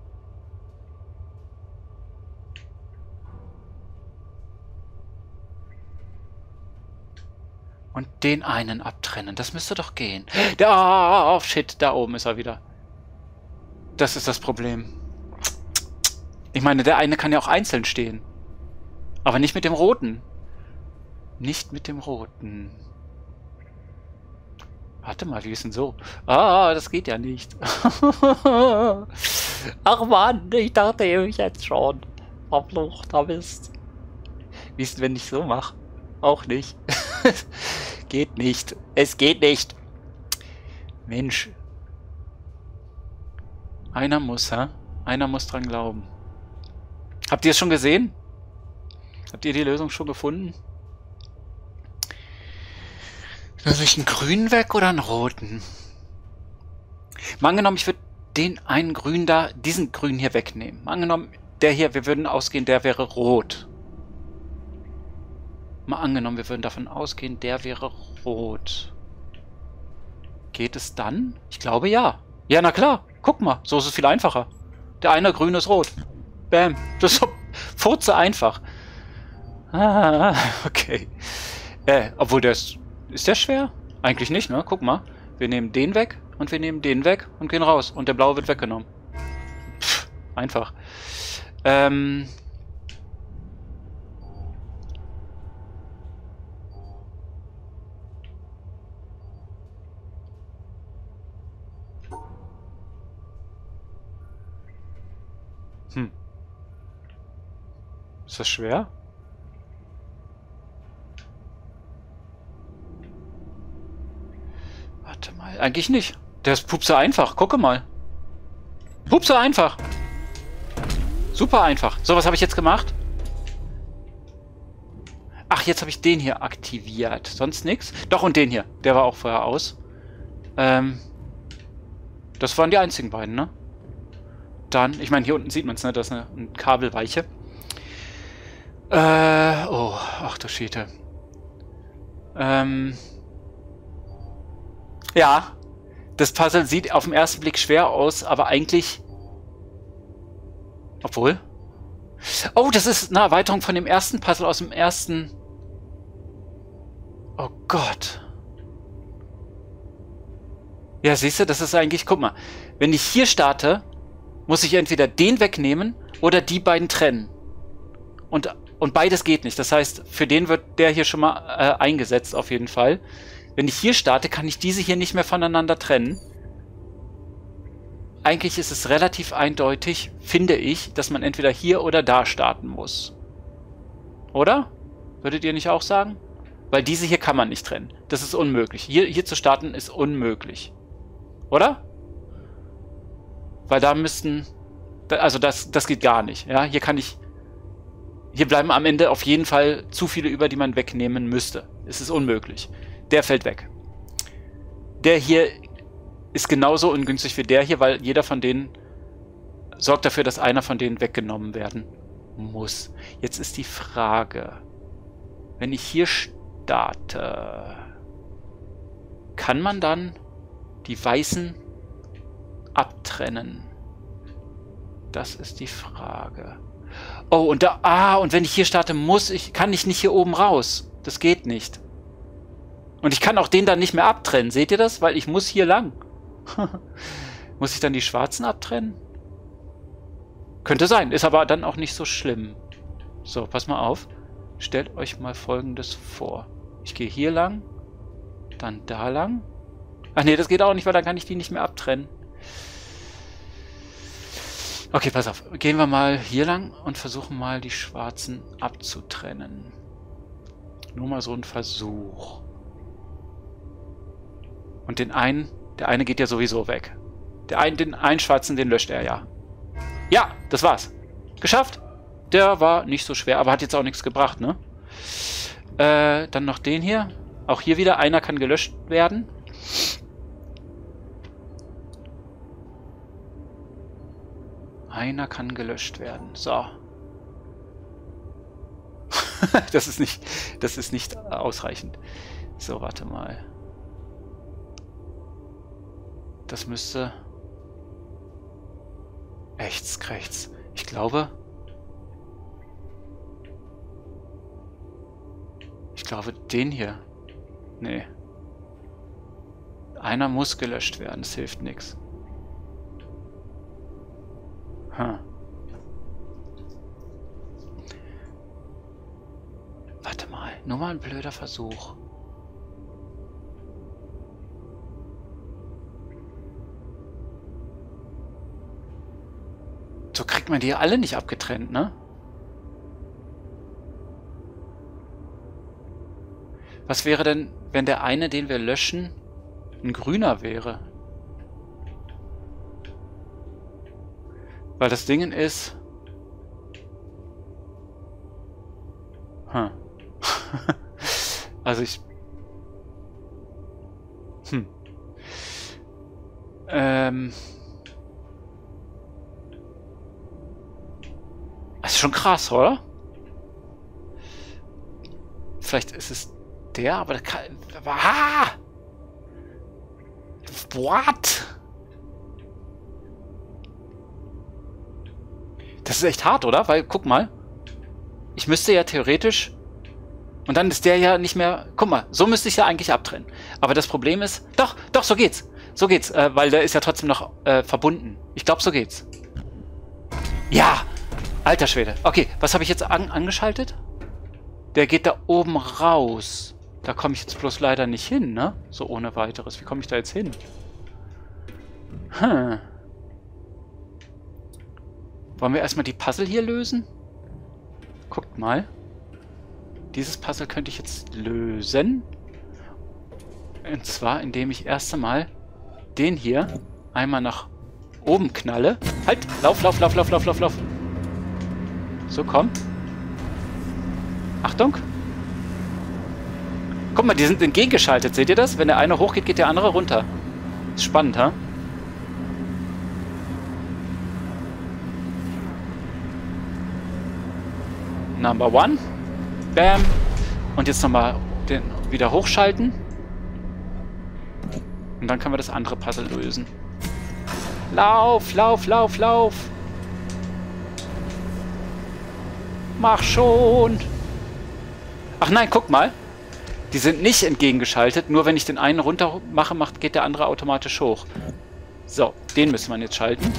Und den einen abtrennen. Das müsste doch gehen. Da, oh, shit, da oben ist er wieder. Das ist das Problem. Ich meine, der eine kann ja auch einzeln stehen. Aber nicht mit dem Roten. Nicht mit dem Roten. Warte mal, wie ist denn so? Ah, das geht ja nicht. Ach Mann, ich dachte ich jetzt schon. Verfluchter Mist. Wie ist denn, wenn ich so mache? Auch nicht. Geht nicht. Es geht nicht. Mensch. Einer muss, ha? Einer muss dran glauben. Habt ihr es schon gesehen? Habt ihr die Lösung schon gefunden? Soll ich einen grünen weg oder einen roten? Mal angenommen, ich würde den einen grünen da, diesen grünen hier wegnehmen. Mal angenommen, der hier, wir würden ausgehen, der wäre rot. Mal angenommen, wir würden davon ausgehen, der wäre rot. Geht es dann? Ich glaube ja. Ja, na klar. Guck mal, so ist es viel einfacher. Der eine grün ist rot. Bam. Das ist so furze einfach. Ah, okay. Äh, obwohl der ist... Ist der schwer? Eigentlich nicht, ne? Guck mal. Wir nehmen den weg und wir nehmen den weg und gehen raus. Und der blaue wird weggenommen. Pff, einfach. Ähm... Hm. Ist das schwer? Warte mal. Eigentlich nicht. Der ist pupse einfach. Gucke mal. Pupse einfach. Super einfach. So, was habe ich jetzt gemacht? Ach, jetzt habe ich den hier aktiviert. Sonst nichts? Doch, und den hier. Der war auch vorher aus. Ähm. Das waren die einzigen beiden, ne? Dann, ich meine, hier unten sieht man es, ne? Das ist eine, eine Kabelweiche. Äh, oh, ach du Schiete. Ähm. Ja, das Puzzle sieht auf den ersten Blick schwer aus, aber eigentlich... Obwohl... Oh, das ist eine Erweiterung von dem ersten Puzzle aus dem ersten... Oh Gott. Ja, siehst du, das ist eigentlich... Guck mal, wenn ich hier starte, muss ich entweder den wegnehmen oder die beiden trennen. Und, und beides geht nicht. Das heißt, für den wird der hier schon mal äh, eingesetzt, auf jeden Fall. Wenn ich hier starte, kann ich diese hier nicht mehr voneinander trennen. Eigentlich ist es relativ eindeutig, finde ich, dass man entweder hier oder da starten muss. Oder? Würdet ihr nicht auch sagen? Weil diese hier kann man nicht trennen. Das ist unmöglich. Hier, hier zu starten ist unmöglich. Oder? Weil da müssten... Also das, das geht gar nicht. Ja, hier kann ich... Hier bleiben am Ende auf jeden Fall zu viele über, die man wegnehmen müsste. Es ist unmöglich. Der fällt weg. Der hier ist genauso ungünstig wie der hier, weil jeder von denen sorgt dafür, dass einer von denen weggenommen werden muss. Jetzt ist die Frage, wenn ich hier starte, kann man dann die Weißen abtrennen? Das ist die Frage. Oh, und da, ah, und wenn ich hier starte, muss ich, kann ich nicht hier oben raus. Das geht nicht. Und ich kann auch den dann nicht mehr abtrennen. Seht ihr das? Weil ich muss hier lang. Muss ich dann die Schwarzen abtrennen? Könnte sein. Ist aber dann auch nicht so schlimm. So, pass mal auf. Stellt euch mal Folgendes vor. Ich gehe hier lang. Dann da lang. Ach nee, das geht auch nicht, weil dann kann ich die nicht mehr abtrennen. Okay, pass auf. Gehen wir mal hier lang und versuchen mal die Schwarzen abzutrennen. Nur mal so ein Versuch. Und den einen, der eine geht ja sowieso weg. Der einen, den einen Schwarzen, den löscht er ja. Ja, das war's. Geschafft. Der war nicht so schwer, aber hat jetzt auch nichts gebracht, ne? Äh, dann noch den hier. Auch hier wieder, einer kann gelöscht werden. Einer kann gelöscht werden. So. das ist nicht, das ist nicht ausreichend. So, warte mal. Das müsste... Echts, krechts. Ich glaube... Ich glaube, den hier. Nee. Einer muss gelöscht werden. Das hilft nichts. Hm. Nur mal ein blöder Versuch. So kriegt man die alle nicht abgetrennt, ne? Was wäre denn, wenn der eine, den wir löschen, ein grüner wäre? Weil das Ding ist... Hm. Also ich... Hm. Ähm... Das ist schon krass, oder? Vielleicht ist es der, aber der kann... Ah! What? Das ist echt hart, oder? Weil, guck mal. Ich müsste ja theoretisch... Und dann ist der ja nicht mehr... Guck mal, so müsste ich ja eigentlich abtrennen. Aber das Problem ist... Doch, doch, so geht's. So geht's, äh, weil der ist ja trotzdem noch äh, verbunden. Ich glaube, so geht's. Ja! Alter Schwede. Okay, was habe ich jetzt an angeschaltet? Der geht da oben raus. Da komme ich jetzt bloß leider nicht hin, ne? So ohne weiteres. Wie komme ich da jetzt hin? Hm. Wollen wir erstmal die Puzzle hier lösen? Guckt mal. Dieses Puzzle könnte ich jetzt lösen. Und zwar, indem ich erst einmal den hier einmal nach oben knalle. Halt! Lauf, lauf, lauf, lauf, lauf, lauf, lauf. So, komm. Achtung. Guck mal, die sind entgegengeschaltet. Seht ihr das? Wenn der eine hochgeht, geht der andere runter. Ist spannend, ha? Number one. Bam. Und jetzt nochmal den wieder hochschalten. Und dann können wir das andere Puzzle lösen. Lauf, lauf, lauf, lauf. Mach schon. Ach nein, guck mal. Die sind nicht entgegengeschaltet. Nur wenn ich den einen runter mache, macht, geht der andere automatisch hoch. So, den müssen wir jetzt schalten.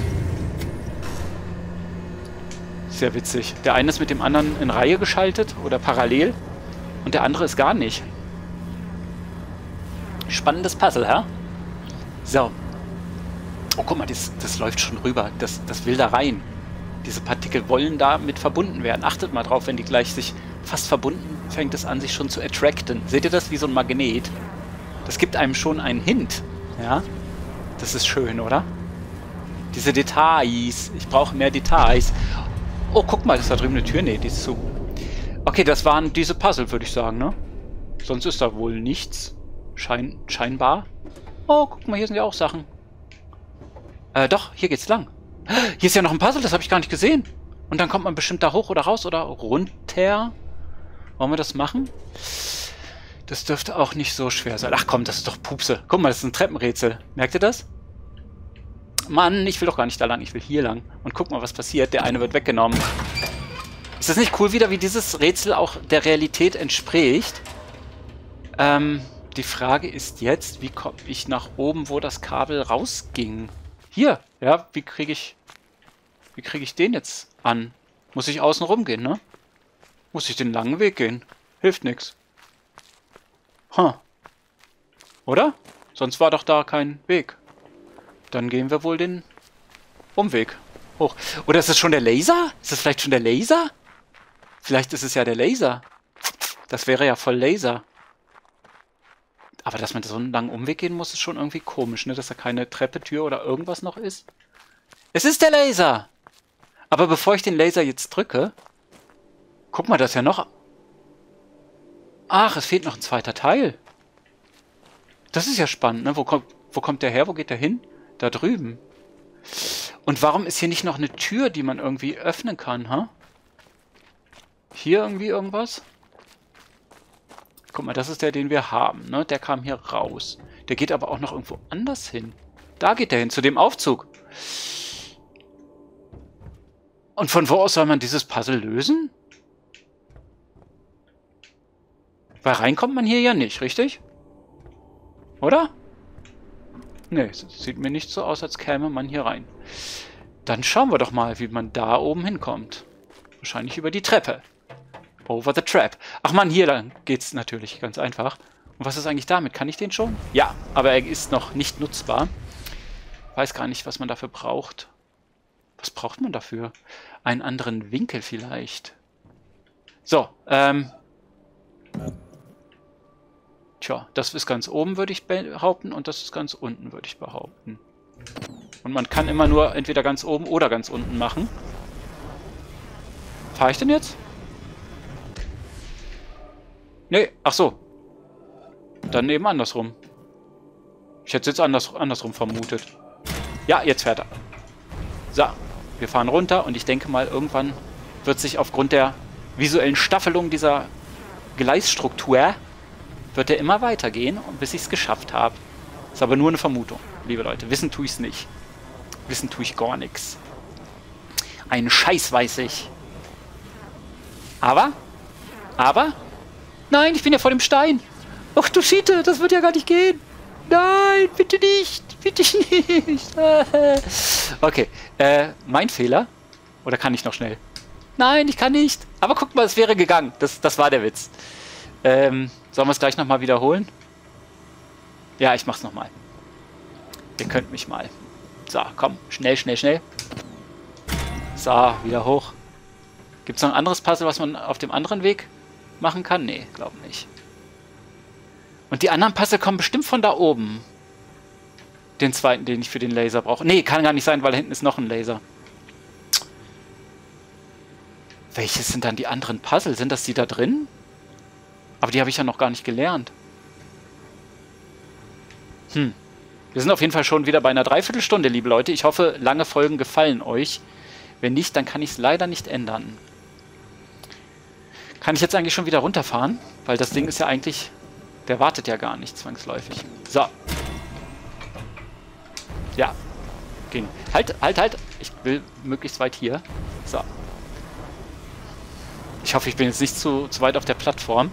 Sehr witzig. Der eine ist mit dem anderen in Reihe geschaltet oder parallel. Und der andere ist gar nicht. Spannendes Puzzle, hä? So. Oh, guck mal, das, das läuft schon rüber. Das, das will da rein. Diese Partikel wollen damit verbunden werden. Achtet mal drauf, wenn die gleich sich fast verbunden, fängt es an, sich schon zu attracten. Seht ihr das wie so ein Magnet? Das gibt einem schon einen Hint. Ja? Das ist schön, oder? Diese Details. Ich brauche mehr Details. Oh, guck mal, ist da drüben eine Tür? Nee, die ist zu. Okay, das waren diese Puzzle, würde ich sagen, ne? Sonst ist da wohl nichts. Schein, scheinbar. Oh, guck mal, hier sind ja auch Sachen. Äh, doch, hier geht's lang. Hier ist ja noch ein Puzzle, das habe ich gar nicht gesehen. Und dann kommt man bestimmt da hoch oder raus oder runter. Wollen wir das machen? Das dürfte auch nicht so schwer sein. Ach komm, das ist doch Pupse. Guck mal, das ist ein Treppenrätsel. Merkt ihr das? Mann, ich will doch gar nicht da lang. Ich will hier lang. Und guck mal, was passiert. Der eine wird weggenommen. Ist das nicht cool wieder, wie dieses Rätsel auch der Realität entspricht? Ähm, die Frage ist jetzt, wie komme ich nach oben, wo das Kabel rausging? Hier, ja, wie kriege ich... Wie kriege ich den jetzt an? Muss ich außen rum gehen, ne? Muss ich den langen Weg gehen? Hilft nix. Huh. Oder? Sonst war doch da kein Weg. Dann gehen wir wohl den Umweg hoch. Oder ist es schon der Laser? Ist es vielleicht schon der Laser? Vielleicht ist es ja der Laser. Das wäre ja voll Laser. Aber dass man so einen langen Umweg gehen muss, ist schon irgendwie komisch, ne? Dass da keine Treppe, Tür oder irgendwas noch ist. Es ist der Laser! Aber bevor ich den Laser jetzt drücke... Guck mal, da ist ja noch... Ach, es fehlt noch ein zweiter Teil. Das ist ja spannend, ne? Wo kommt, wo kommt der her? Wo geht der hin? Da drüben. Und warum ist hier nicht noch eine Tür, die man irgendwie öffnen kann, ha? Hier irgendwie irgendwas? Guck mal, das ist der, den wir haben, ne? Der kam hier raus. Der geht aber auch noch irgendwo anders hin. Da geht der hin, zu dem Aufzug. Und von wo aus soll man dieses Puzzle lösen? Weil reinkommt man hier ja nicht, richtig? Oder? Nee, es sieht mir nicht so aus, als käme man hier rein. Dann schauen wir doch mal, wie man da oben hinkommt. Wahrscheinlich über die Treppe. over the trap. Ach man, hier lang geht's natürlich ganz einfach. Und was ist eigentlich damit? Kann ich den schon? Ja, aber er ist noch nicht nutzbar. Weiß gar nicht, was man dafür braucht. Was braucht man dafür? Einen anderen Winkel vielleicht. So, ähm... Tja, das ist ganz oben, würde ich behaupten, und das ist ganz unten, würde ich behaupten. Und man kann immer nur entweder ganz oben oder ganz unten machen. Fahre ich denn jetzt? Nee, ach so. Dann eben andersrum. Ich hätte es jetzt anders, andersrum vermutet. Ja, jetzt fährt er. So, wir fahren runter und ich denke mal, irgendwann wird sich aufgrund der visuellen Staffelung dieser Gleisstruktur wird er immer weitergehen, bis ich es geschafft habe. Ist aber nur eine Vermutung, liebe Leute. Wissen tue ich es nicht. Wissen tue ich gar nichts. Einen Scheiß weiß ich. Aber, aber, nein, ich bin ja vor dem Stein. Ach du Schiete, das wird ja gar nicht gehen. Nein, bitte nicht, bitte nicht. Okay, äh, mein Fehler. Oder kann ich noch schnell? Nein, ich kann nicht. Aber guck mal, es wäre gegangen. Das, das war der Witz. Ähm, sollen wir es gleich nochmal wiederholen? Ja, ich mach's nochmal. Ihr könnt mich mal. So, komm, schnell, schnell, schnell. So, wieder hoch. Gibt es noch ein anderes Puzzle, was man auf dem anderen Weg machen kann? Nee, glaube nicht. Und die anderen Puzzle kommen bestimmt von da oben. Den zweiten, den ich für den Laser brauche. Nee, kann gar nicht sein, weil da hinten ist noch ein Laser. Welches sind dann die anderen Puzzle? Sind das die da drin? Aber die habe ich ja noch gar nicht gelernt. Hm. Wir sind auf jeden Fall schon wieder bei einer Dreiviertelstunde, liebe Leute. Ich hoffe, lange Folgen gefallen euch. Wenn nicht, dann kann ich es leider nicht ändern. Kann ich jetzt eigentlich schon wieder runterfahren? Weil das Ding ist ja eigentlich... Der wartet ja gar nicht zwangsläufig. So. Ja. Ging. Halt, halt, halt. Ich will möglichst weit hier. So. Ich hoffe, ich bin jetzt nicht zu, zu weit auf der Plattform.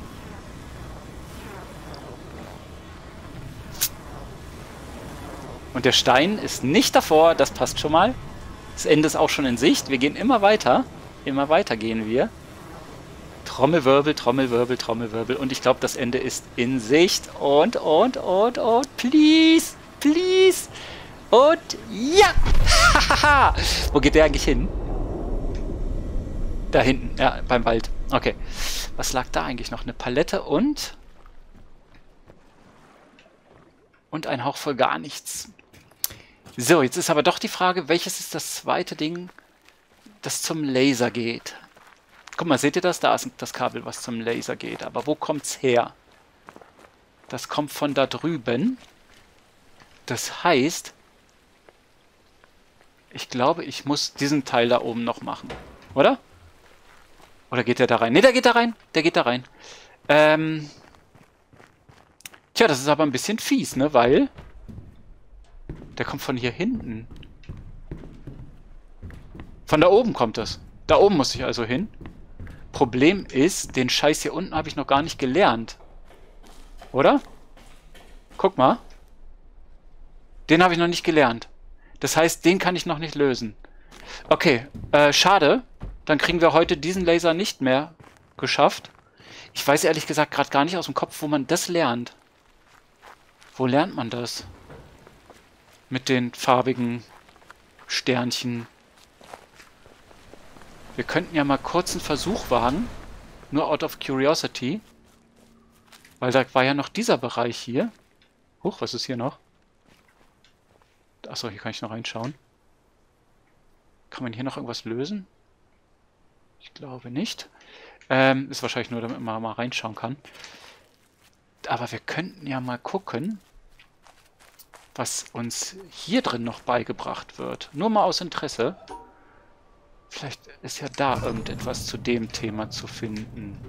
Und der Stein ist nicht davor, das passt schon mal. Das Ende ist auch schon in Sicht. Wir gehen immer weiter. Immer weiter gehen wir. Trommelwirbel, Trommelwirbel, Trommelwirbel. Und ich glaube, das Ende ist in Sicht. Und, und, und, und. Please, please. Und ja. Wo geht der eigentlich hin? Da hinten, ja, beim Wald. Okay. Was lag da eigentlich noch? Eine Palette und... Und ein Hauch voll gar nichts. So, jetzt ist aber doch die Frage, welches ist das zweite Ding, das zum Laser geht? Guck mal, seht ihr das? Da ist das Kabel, was zum Laser geht. Aber wo kommt's her? Das kommt von da drüben. Das heißt, ich glaube, ich muss diesen Teil da oben noch machen. Oder? Oder geht der da rein? Ne, der geht da rein. Der geht da rein. Ähm... Tja, das ist aber ein bisschen fies, ne? Weil... Der kommt von hier hinten. Von da oben kommt das. Da oben muss ich also hin. Problem ist, den Scheiß hier unten habe ich noch gar nicht gelernt. Oder? Guck mal. Den habe ich noch nicht gelernt. Das heißt, den kann ich noch nicht lösen. Okay, äh, schade. Dann kriegen wir heute diesen Laser nicht mehr geschafft. Ich weiß ehrlich gesagt gerade gar nicht aus dem Kopf, wo man das lernt. Wo lernt man das? Mit den farbigen Sternchen. Wir könnten ja mal kurz einen Versuch wagen. Nur out of curiosity. Weil da war ja noch dieser Bereich hier. Huch, was ist hier noch? Achso, hier kann ich noch reinschauen. Kann man hier noch irgendwas lösen? Ich glaube nicht. Ähm, ist wahrscheinlich nur, damit man mal reinschauen kann. Aber wir könnten ja mal gucken, was uns hier drin noch beigebracht wird. Nur mal aus Interesse. Vielleicht ist ja da irgendetwas zu dem Thema zu finden.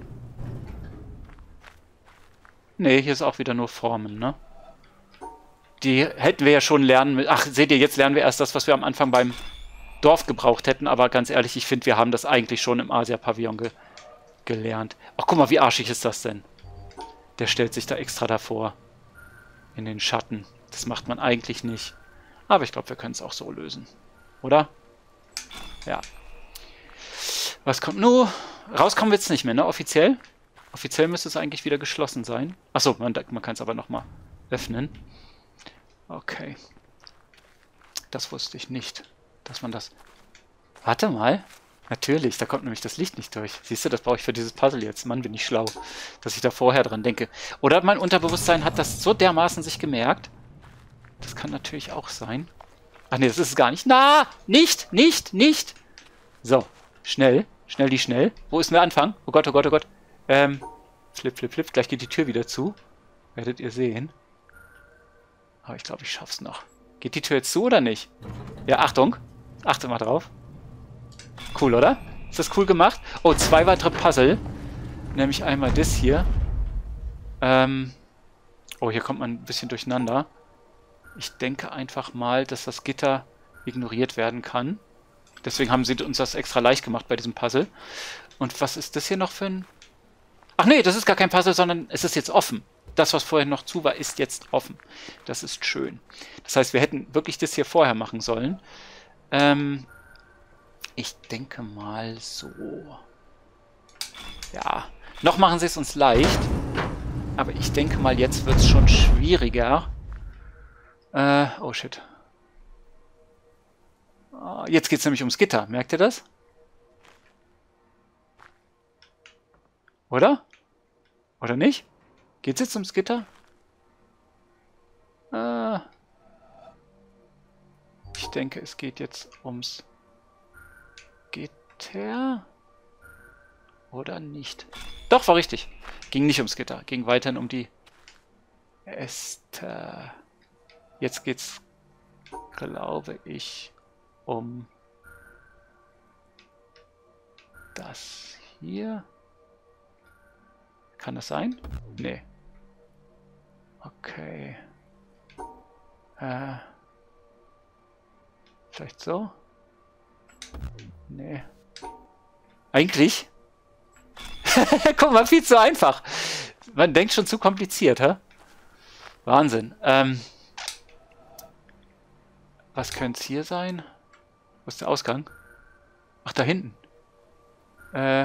Ne, hier ist auch wieder nur Formen, ne? Die hätten wir ja schon lernen müssen. Ach, seht ihr, jetzt lernen wir erst das, was wir am Anfang beim Dorf gebraucht hätten. Aber ganz ehrlich, ich finde, wir haben das eigentlich schon im Asia-Pavillon ge gelernt. Ach, guck mal, wie arschig ist das denn? Der stellt sich da extra davor. In den Schatten. Das macht man eigentlich nicht. Aber ich glaube, wir können es auch so lösen. Oder? Ja. Was kommt nun? rauskommen wir jetzt nicht mehr, ne? Offiziell? Offiziell müsste es eigentlich wieder geschlossen sein. Achso, man, man kann es aber nochmal öffnen. Okay. Das wusste ich nicht, dass man das... Warte mal. Natürlich, da kommt nämlich das Licht nicht durch. Siehst du, das brauche ich für dieses Puzzle jetzt. Mann, bin ich schlau, dass ich da vorher dran denke. Oder mein Unterbewusstsein hat das so dermaßen sich gemerkt. Das kann natürlich auch sein. Ach nee, das ist es gar nicht. Na, nicht, nicht, nicht. So, schnell, schnell die schnell. Wo ist der Anfang? Oh Gott, oh Gott, oh Gott. Ähm, flip, flip, flip. Gleich geht die Tür wieder zu. Werdet ihr sehen. Aber ich glaube, ich schaff's noch. Geht die Tür jetzt zu oder nicht? Ja, Achtung. Achte mal drauf. Cool, oder? Ist das cool gemacht? Oh, zwei weitere Puzzle. Nämlich einmal das hier. Ähm. Oh, hier kommt man ein bisschen durcheinander. Ich denke einfach mal, dass das Gitter ignoriert werden kann. Deswegen haben sie uns das extra leicht gemacht bei diesem Puzzle. Und was ist das hier noch für ein... Ach nee, das ist gar kein Puzzle, sondern es ist jetzt offen. Das, was vorher noch zu war, ist jetzt offen. Das ist schön. Das heißt, wir hätten wirklich das hier vorher machen sollen. Ähm... Ich denke mal so. Ja, noch machen sie es uns leicht. Aber ich denke mal, jetzt wird es schon schwieriger. Äh, oh shit. Oh, jetzt geht es nämlich ums Gitter. Merkt ihr das? Oder? Oder nicht? Geht es jetzt ums Gitter? Äh, ich denke, es geht jetzt ums Gitter. Oder nicht? Doch, war richtig. Ging nicht ums Gitter. Ging weiterhin um die Äste. Jetzt geht's, glaube ich, um das hier. Kann das sein? Nee. Okay. Äh. Vielleicht so? Nee. Eigentlich? Guck mal, viel zu einfach. Man denkt schon zu kompliziert, hä? Wahnsinn. Ähm. Was könnte es hier sein? Wo ist der Ausgang? Ach, da hinten. Äh.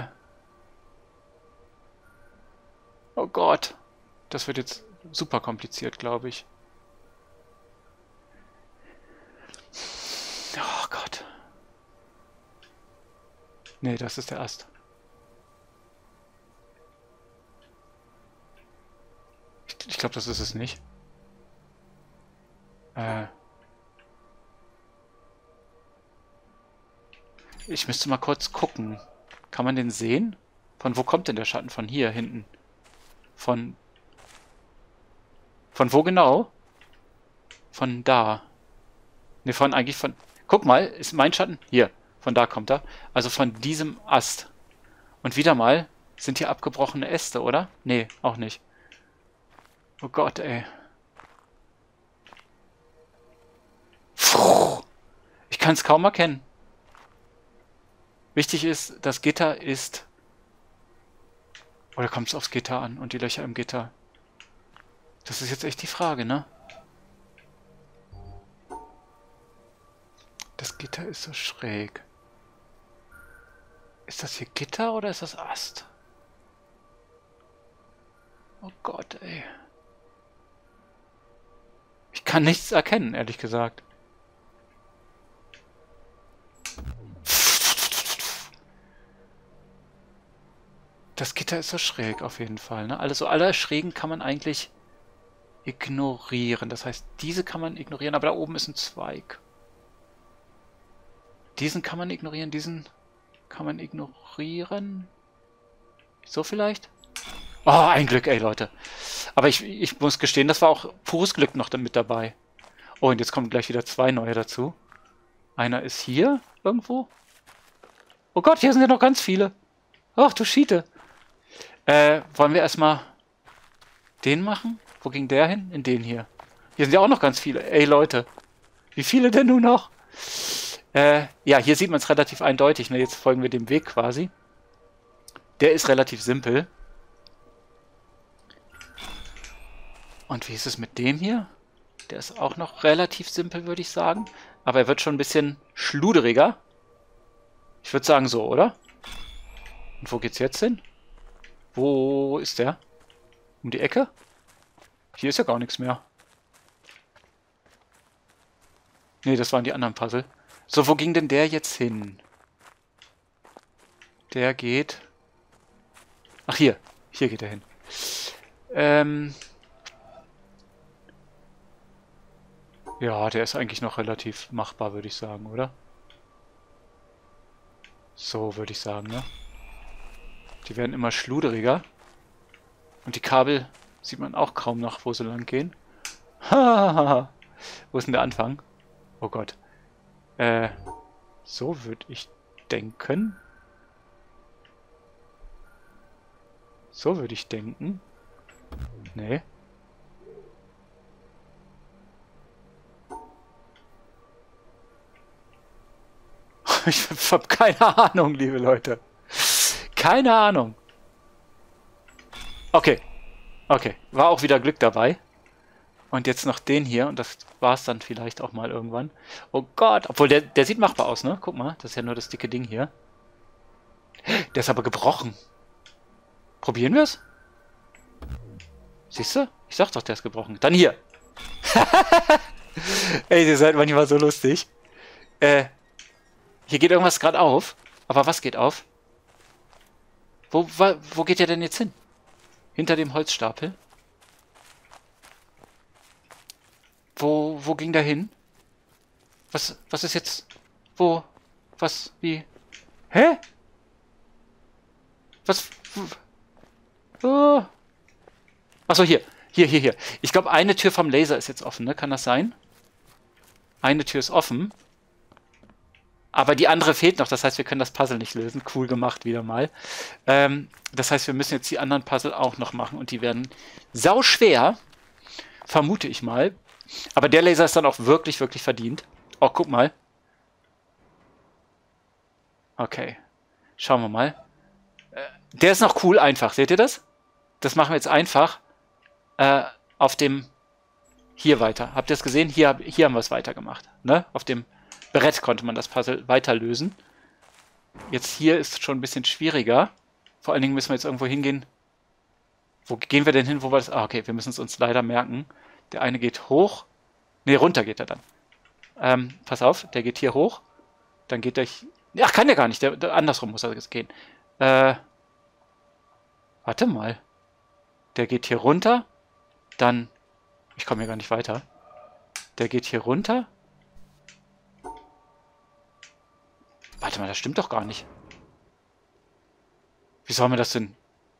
Oh Gott. Das wird jetzt super kompliziert, glaube ich. Oh Gott. Nee, das ist der Ast. Ich, ich glaube, das ist es nicht. Äh. Ich müsste mal kurz gucken. Kann man den sehen? Von wo kommt denn der Schatten? Von hier, hinten. Von... Von wo genau? Von da. Ne, von eigentlich von... Guck mal, ist mein Schatten? Hier. Von da kommt er. Also von diesem Ast. Und wieder mal, sind hier abgebrochene Äste, oder? Nee, auch nicht. Oh Gott, ey. Puh. Ich kann es kaum erkennen. Wichtig ist, das Gitter ist... Oder kommt es aufs Gitter an und die Löcher im Gitter? Das ist jetzt echt die Frage, ne? Das Gitter ist so schräg. Ist das hier Gitter oder ist das Ast? Oh Gott, ey. Ich kann nichts erkennen, ehrlich gesagt. Das Gitter ist so schräg auf jeden Fall, ne? Also alle Schrägen kann man eigentlich ignorieren. Das heißt, diese kann man ignorieren, aber da oben ist ein Zweig. Diesen kann man ignorieren, diesen kann man ignorieren. So vielleicht? Oh, ein Glück, ey, Leute. Aber ich, ich muss gestehen, das war auch pures Glück noch mit dabei. Oh, und jetzt kommen gleich wieder zwei neue dazu. Einer ist hier irgendwo. Oh Gott, hier sind ja noch ganz viele. Ach, du Schiete. Äh, wollen wir erstmal den machen? Wo ging der hin? In den hier. Hier sind ja auch noch ganz viele. Ey, Leute. Wie viele denn nun noch? Äh, ja, hier sieht man es relativ eindeutig. Ne? Jetzt folgen wir dem Weg quasi. Der ist relativ simpel. Und wie ist es mit dem hier? Der ist auch noch relativ simpel, würde ich sagen. Aber er wird schon ein bisschen schluderiger. Ich würde sagen so, oder? Und wo geht's jetzt hin? Wo ist der? Um die Ecke? Hier ist ja gar nichts mehr. Nee, das waren die anderen Puzzle. So, wo ging denn der jetzt hin? Der geht... Ach, hier. Hier geht er hin. Ähm... Ja, der ist eigentlich noch relativ machbar, würde ich sagen, oder? So, würde ich sagen, ne? Die werden immer schluderiger. Und die Kabel sieht man auch kaum noch, wo sie lang gehen. Hahaha. Wo ist denn der Anfang? Oh Gott. Äh, so würde ich denken. So würde ich denken. Nee. Ich habe keine Ahnung, liebe Leute. Keine Ahnung. Okay. Okay. War auch wieder Glück dabei. Und jetzt noch den hier. Und das war es dann vielleicht auch mal irgendwann. Oh Gott. Obwohl, der, der sieht machbar aus, ne? Guck mal. Das ist ja nur das dicke Ding hier. Der ist aber gebrochen. Probieren wir es? Siehst du? Ich sag doch, der ist gebrochen. Dann hier. Ey, ihr seid manchmal so lustig. Äh... Hier geht irgendwas gerade auf. Aber was geht auf? Wo, wo, wo geht der denn jetzt hin? Hinter dem Holzstapel? Wo, wo ging der hin? Was, was ist jetzt... Wo? Was? Wie? Hä? Was? Oh. Achso, hier. Hier, hier, hier. Ich glaube, eine Tür vom Laser ist jetzt offen, ne? Kann das sein? Eine Tür ist offen. Aber die andere fehlt noch, das heißt, wir können das Puzzle nicht lösen. Cool gemacht, wieder mal. Ähm, das heißt, wir müssen jetzt die anderen Puzzle auch noch machen und die werden sau schwer, vermute ich mal. Aber der Laser ist dann auch wirklich, wirklich verdient. Oh, guck mal. Okay, schauen wir mal. Äh, der ist noch cool einfach, seht ihr das? Das machen wir jetzt einfach äh, auf dem hier weiter. Habt ihr es gesehen? Hier, hier haben wir es weitergemacht. Ne? Auf dem Brett konnte man das Puzzle weiter lösen. Jetzt hier ist es schon ein bisschen schwieriger. Vor allen Dingen müssen wir jetzt irgendwo hingehen. Wo gehen wir denn hin? Wo war das? Ah, okay, wir müssen es uns leider merken. Der eine geht hoch. Ne, runter geht er dann. Ähm, pass auf, der geht hier hoch. Dann geht er... Ach, kann der gar nicht. Der, der, andersrum muss er jetzt gehen. Äh, warte mal. Der geht hier runter. Dann... Ich komme hier gar nicht weiter. Der geht hier runter. Warte mal, das stimmt doch gar nicht. Wie soll man das denn?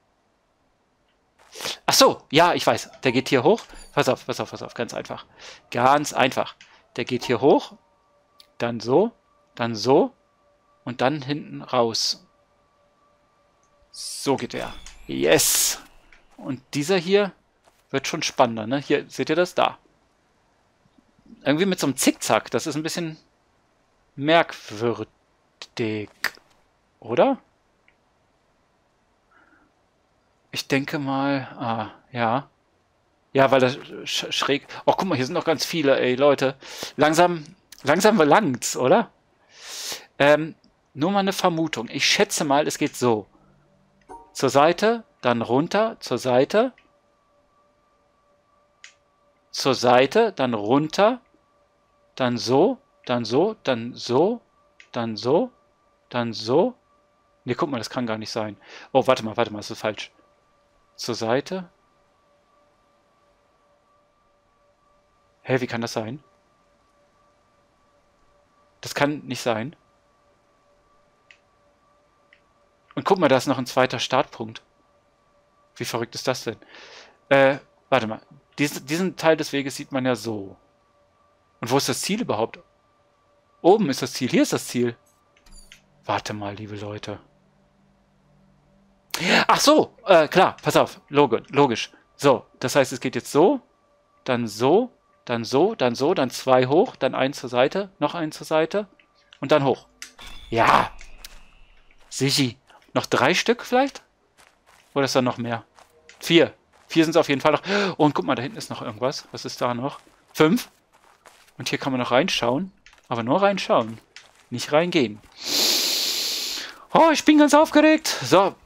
Ach so, ja, ich weiß. Der geht hier hoch. Pass auf, pass auf, pass auf. Ganz einfach. Ganz einfach. Der geht hier hoch. Dann so. Dann so. Und dann hinten raus. So geht er. Yes. Und dieser hier wird schon spannender, ne? Hier, seht ihr das? Da. Irgendwie mit so einem Zickzack. Das ist ein bisschen merkwürdig. Oder? Ich denke mal... Ah, ja. Ja, weil das sch schräg... Oh, guck mal, hier sind noch ganz viele, ey, Leute. Langsam, langsam langt's, oder? Ähm, nur mal eine Vermutung. Ich schätze mal, es geht so. Zur Seite, dann runter, zur Seite. Zur Seite, dann runter. Dann so, dann so, dann so, dann so, dann so. Ne, guck mal, das kann gar nicht sein. Oh, warte mal, warte mal, das ist falsch. Zur Seite. Hä, wie kann das sein? Das kann nicht sein. Und guck mal, da ist noch ein zweiter Startpunkt. Wie verrückt ist das denn? Äh, warte mal. Dies, diesen Teil des Weges sieht man ja so. Und wo ist das Ziel überhaupt? Oben ist das Ziel. Hier ist das Ziel. Warte mal, liebe Leute. Ach so, äh, klar, pass auf. Log logisch. So, das heißt, es geht jetzt so, dann so, dann so, dann so, dann zwei hoch, dann einen zur Seite, noch einen zur Seite und dann hoch. Ja. Sichi. Noch drei Stück vielleicht? Oder ist da noch mehr? Vier. Vier sind es auf jeden Fall noch. Oh, und guck mal, da hinten ist noch irgendwas. Was ist da noch? Fünf. Und hier kann man noch reinschauen. Aber nur reinschauen. Nicht reingehen. Oh, ich bin ganz aufgeregt. So.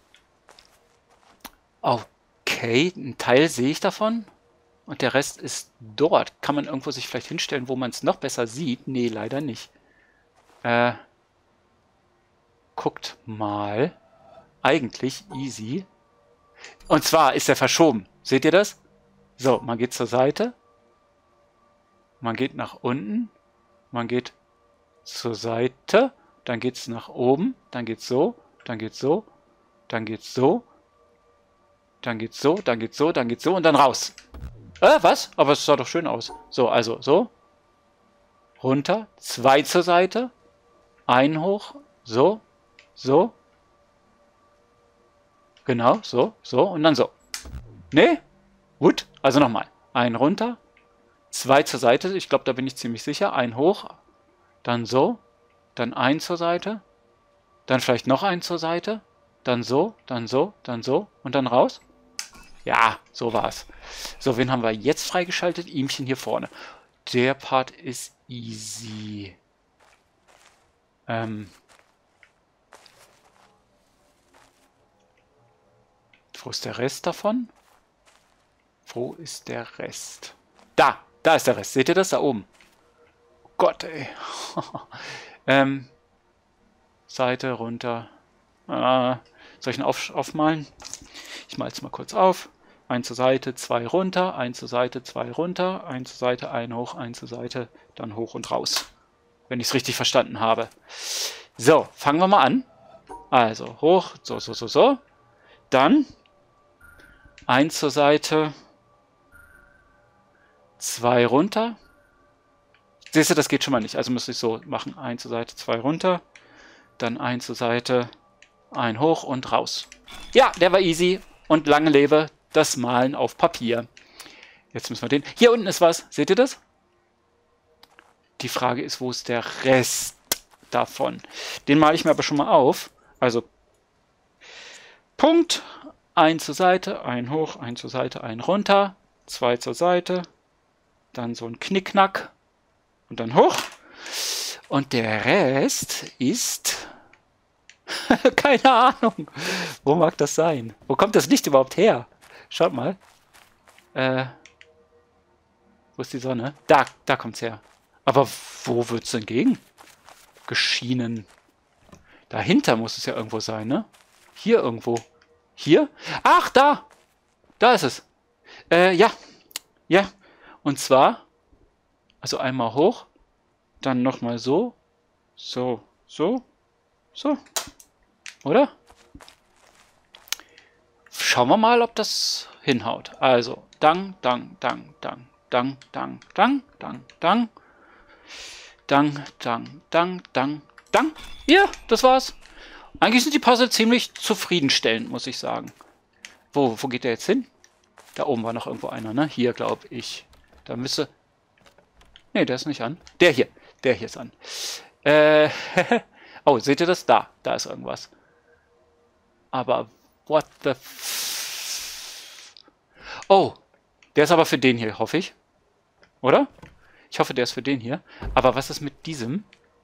Okay, ein Teil sehe ich davon. Und der Rest ist dort. Kann man irgendwo sich vielleicht hinstellen, wo man es noch besser sieht? Nee, leider nicht. Äh, guckt mal. Eigentlich easy. Und zwar ist er verschoben. Seht ihr das? So, man geht zur Seite. Man geht nach unten. Man geht zur Seite. Dann geht es nach oben. Dann geht es so. Dann geht es so. Dann geht es so. Dann geht's so. Dann geht's so. Dann geht's so. Und dann raus. Äh, was? Aber es sah doch schön aus. So, also so. Runter. Zwei zur Seite. Ein hoch. So. So. Genau. So. So. Und dann so. Nee? Gut. Also nochmal. Ein runter. Zwei zur Seite. Ich glaube, da bin ich ziemlich sicher. Ein hoch. Dann so. Dann ein zur Seite. Dann vielleicht noch ein zur Seite. Dann so. Dann so. Dann so. Und dann raus. Ja, so war's. So, wen haben wir jetzt freigeschaltet? Ihmchen hier vorne. Der Part ist easy. Ähm. Wo ist der Rest davon? Wo ist der Rest? Da! Da ist der Rest. Seht ihr das? Da oben. Oh Gott, ey. ähm. Seite runter. Ah, soll ich ihn auf, aufmalen? Ich male es mal kurz auf. Ein zur Seite, zwei runter, ein zur Seite, zwei runter, ein zur Seite, ein hoch, ein zur Seite, dann hoch und raus. Wenn ich es richtig verstanden habe. So, fangen wir mal an. Also, hoch, so, so, so, so. Dann ein zur Seite, zwei runter. Siehst du, das geht schon mal nicht. Also müsste ich so machen. Ein zur Seite, zwei runter. Dann ein zur Seite, ein hoch und raus. Ja, der war easy. Und lange lebe das Malen auf Papier. Jetzt müssen wir den... Hier unten ist was. Seht ihr das? Die Frage ist, wo ist der Rest davon? Den male ich mir aber schon mal auf. Also Punkt. Ein zur Seite, ein hoch, ein zur Seite, ein runter. Zwei zur Seite. Dann so ein Knickknack. Und dann hoch. Und der Rest ist... Keine Ahnung. Wo mag das sein? Wo kommt das Licht überhaupt her? Schaut mal. Äh, wo ist die Sonne? Da, da kommt es her. Aber wo wird es denn gegen? Geschienen. Dahinter muss es ja irgendwo sein, ne? Hier irgendwo. Hier? Ach, da! Da ist es. Äh, ja. Ja. Und zwar, also einmal hoch, dann nochmal so, so, so, so. Oder? Schauen wir mal, ob das hinhaut. Also, dang, dang, dang, dang, dang, dang, dang, dang, dang, dang, dang, dang, dang, dang. Ja, das war's. Eigentlich sind die Puzzle ziemlich zufriedenstellend, muss ich sagen. Wo, wo geht der jetzt hin? Da oben war noch irgendwo einer, ne? Hier, glaube ich. Da müsste... Ne, der ist nicht an. Der hier. Der hier ist an. Äh, oh, seht ihr das? Da. Da ist irgendwas. Aber what the f... Oh, der ist aber für den hier, hoffe ich. Oder? Ich hoffe, der ist für den hier. Aber was ist mit diesem?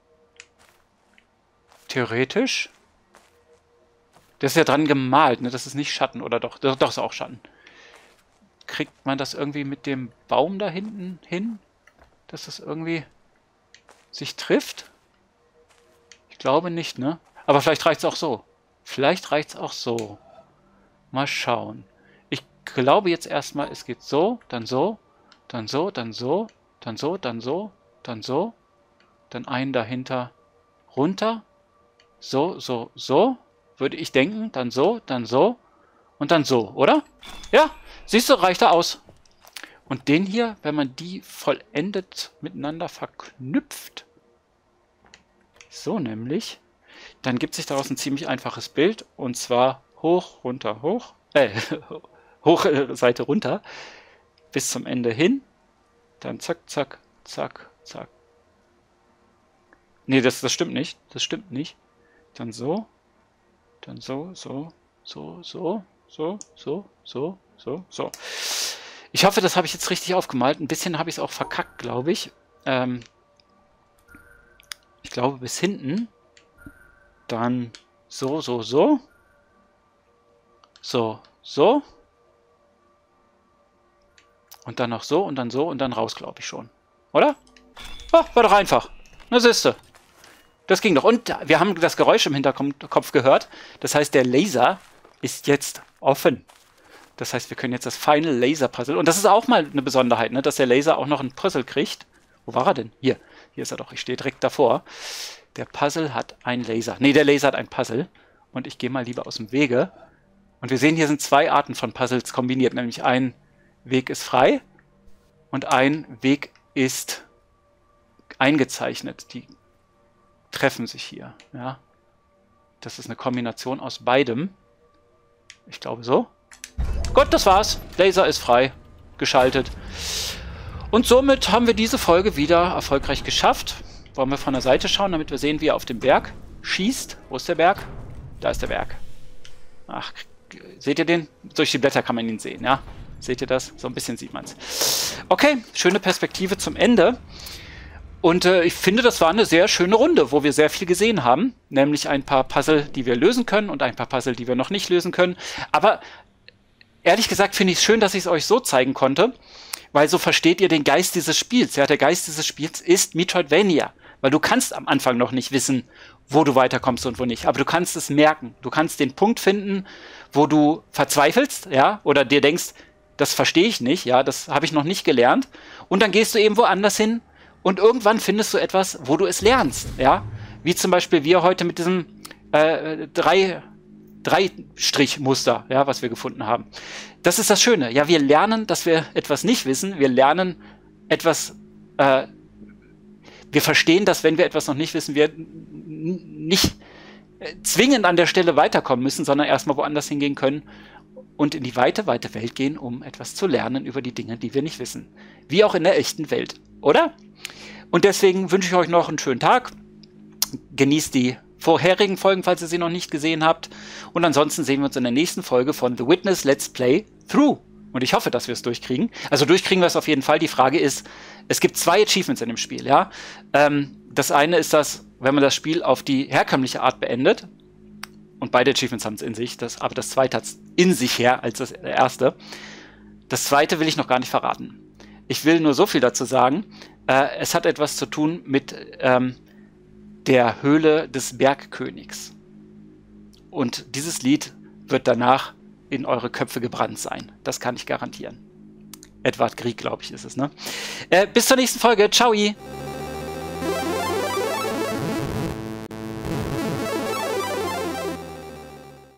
Theoretisch. Der ist ja dran gemalt, ne? Das ist nicht Schatten, oder doch? Doch, doch ist auch Schatten. Kriegt man das irgendwie mit dem Baum da hinten hin? Dass das irgendwie sich trifft? Ich glaube nicht, ne? Aber vielleicht reicht es auch so. Vielleicht reicht es auch so. Mal schauen. Ich glaube jetzt erstmal, es geht so, dann so, dann so, dann so, dann so, dann so, dann so, dann einen dahinter runter. So, so, so. Würde ich denken. Dann so, dann so und dann so, oder? Ja, siehst du, reicht da aus. Und den hier, wenn man die vollendet miteinander verknüpft, so nämlich, dann gibt sich daraus ein ziemlich einfaches Bild. Und zwar hoch, runter, hoch, äh, hoch, äh, Seite runter, bis zum Ende hin. Dann zack, zack, zack, zack. Nee, das, das stimmt nicht. Das stimmt nicht. Dann so, dann so, so, so, so, so, so, so, so, so. Ich hoffe, das habe ich jetzt richtig aufgemalt. Ein bisschen habe ich es auch verkackt, glaube ich. Ähm, ich glaube bis hinten. Dann So, so, so. So, so. Und dann noch so und dann so und dann raus, glaube ich schon. Oder? Oh, war doch einfach. Na, siehste. Das ging doch. Und wir haben das Geräusch im Hinterkopf gehört. Das heißt, der Laser ist jetzt offen. Das heißt, wir können jetzt das Final Laser Puzzle. Und das ist auch mal eine Besonderheit, ne? Dass der Laser auch noch ein Puzzle kriegt. Wo war er denn? Hier. Hier ist er doch. Ich stehe direkt davor. Der Puzzle hat ein Laser. Ne, der Laser hat ein Puzzle. Und ich gehe mal lieber aus dem Wege. Und wir sehen, hier sind zwei Arten von Puzzles kombiniert. Nämlich ein Weg ist frei und ein Weg ist eingezeichnet. Die treffen sich hier. Ja. Das ist eine Kombination aus beidem. Ich glaube so. Gut, das war's. Laser ist frei. Geschaltet. Und somit haben wir diese Folge wieder erfolgreich geschafft. Wollen wir von der Seite schauen, damit wir sehen, wie er auf den Berg schießt. Wo ist der Berg? Da ist der Berg. Ach, seht ihr den? Durch die Blätter kann man ihn sehen, ja? Seht ihr das? So ein bisschen sieht man es. Okay, schöne Perspektive zum Ende. Und äh, ich finde, das war eine sehr schöne Runde, wo wir sehr viel gesehen haben. Nämlich ein paar Puzzle, die wir lösen können und ein paar Puzzle, die wir noch nicht lösen können. Aber ehrlich gesagt finde ich es schön, dass ich es euch so zeigen konnte, weil so versteht ihr den Geist dieses Spiels. Ja, der Geist dieses Spiels ist Metroidvania. Weil du kannst am Anfang noch nicht wissen, wo du weiterkommst und wo nicht. Aber du kannst es merken. Du kannst den Punkt finden, wo du verzweifelst, ja, oder dir denkst, das verstehe ich nicht, ja, das habe ich noch nicht gelernt. Und dann gehst du eben woanders hin und irgendwann findest du etwas, wo du es lernst, ja. Wie zum Beispiel wir heute mit diesem äh, drei, Drei-Strich-Muster, ja, was wir gefunden haben. Das ist das Schöne. Ja, wir lernen, dass wir etwas nicht wissen. Wir lernen etwas, äh, wir verstehen, dass wenn wir etwas noch nicht wissen, wir nicht äh, zwingend an der Stelle weiterkommen müssen, sondern erstmal woanders hingehen können und in die weite, weite Welt gehen, um etwas zu lernen über die Dinge, die wir nicht wissen. Wie auch in der echten Welt, oder? Und deswegen wünsche ich euch noch einen schönen Tag. Genießt die vorherigen Folgen, falls ihr sie noch nicht gesehen habt. Und ansonsten sehen wir uns in der nächsten Folge von The Witness Let's Play Through. Und ich hoffe, dass wir es durchkriegen. Also durchkriegen wir es auf jeden Fall. Die Frage ist, es gibt zwei Achievements in dem Spiel, ja. Ähm, das eine ist das, wenn man das Spiel auf die herkömmliche Art beendet. Und beide Achievements haben es in sich. Das, aber das zweite hat es in sich her als das erste. Das zweite will ich noch gar nicht verraten. Ich will nur so viel dazu sagen. Äh, es hat etwas zu tun mit ähm, der Höhle des Bergkönigs. Und dieses Lied wird danach in eure Köpfe gebrannt sein. Das kann ich garantieren. Edward Grieg, glaube ich, ist es, ne? Äh, bis zur nächsten Folge. Ciao!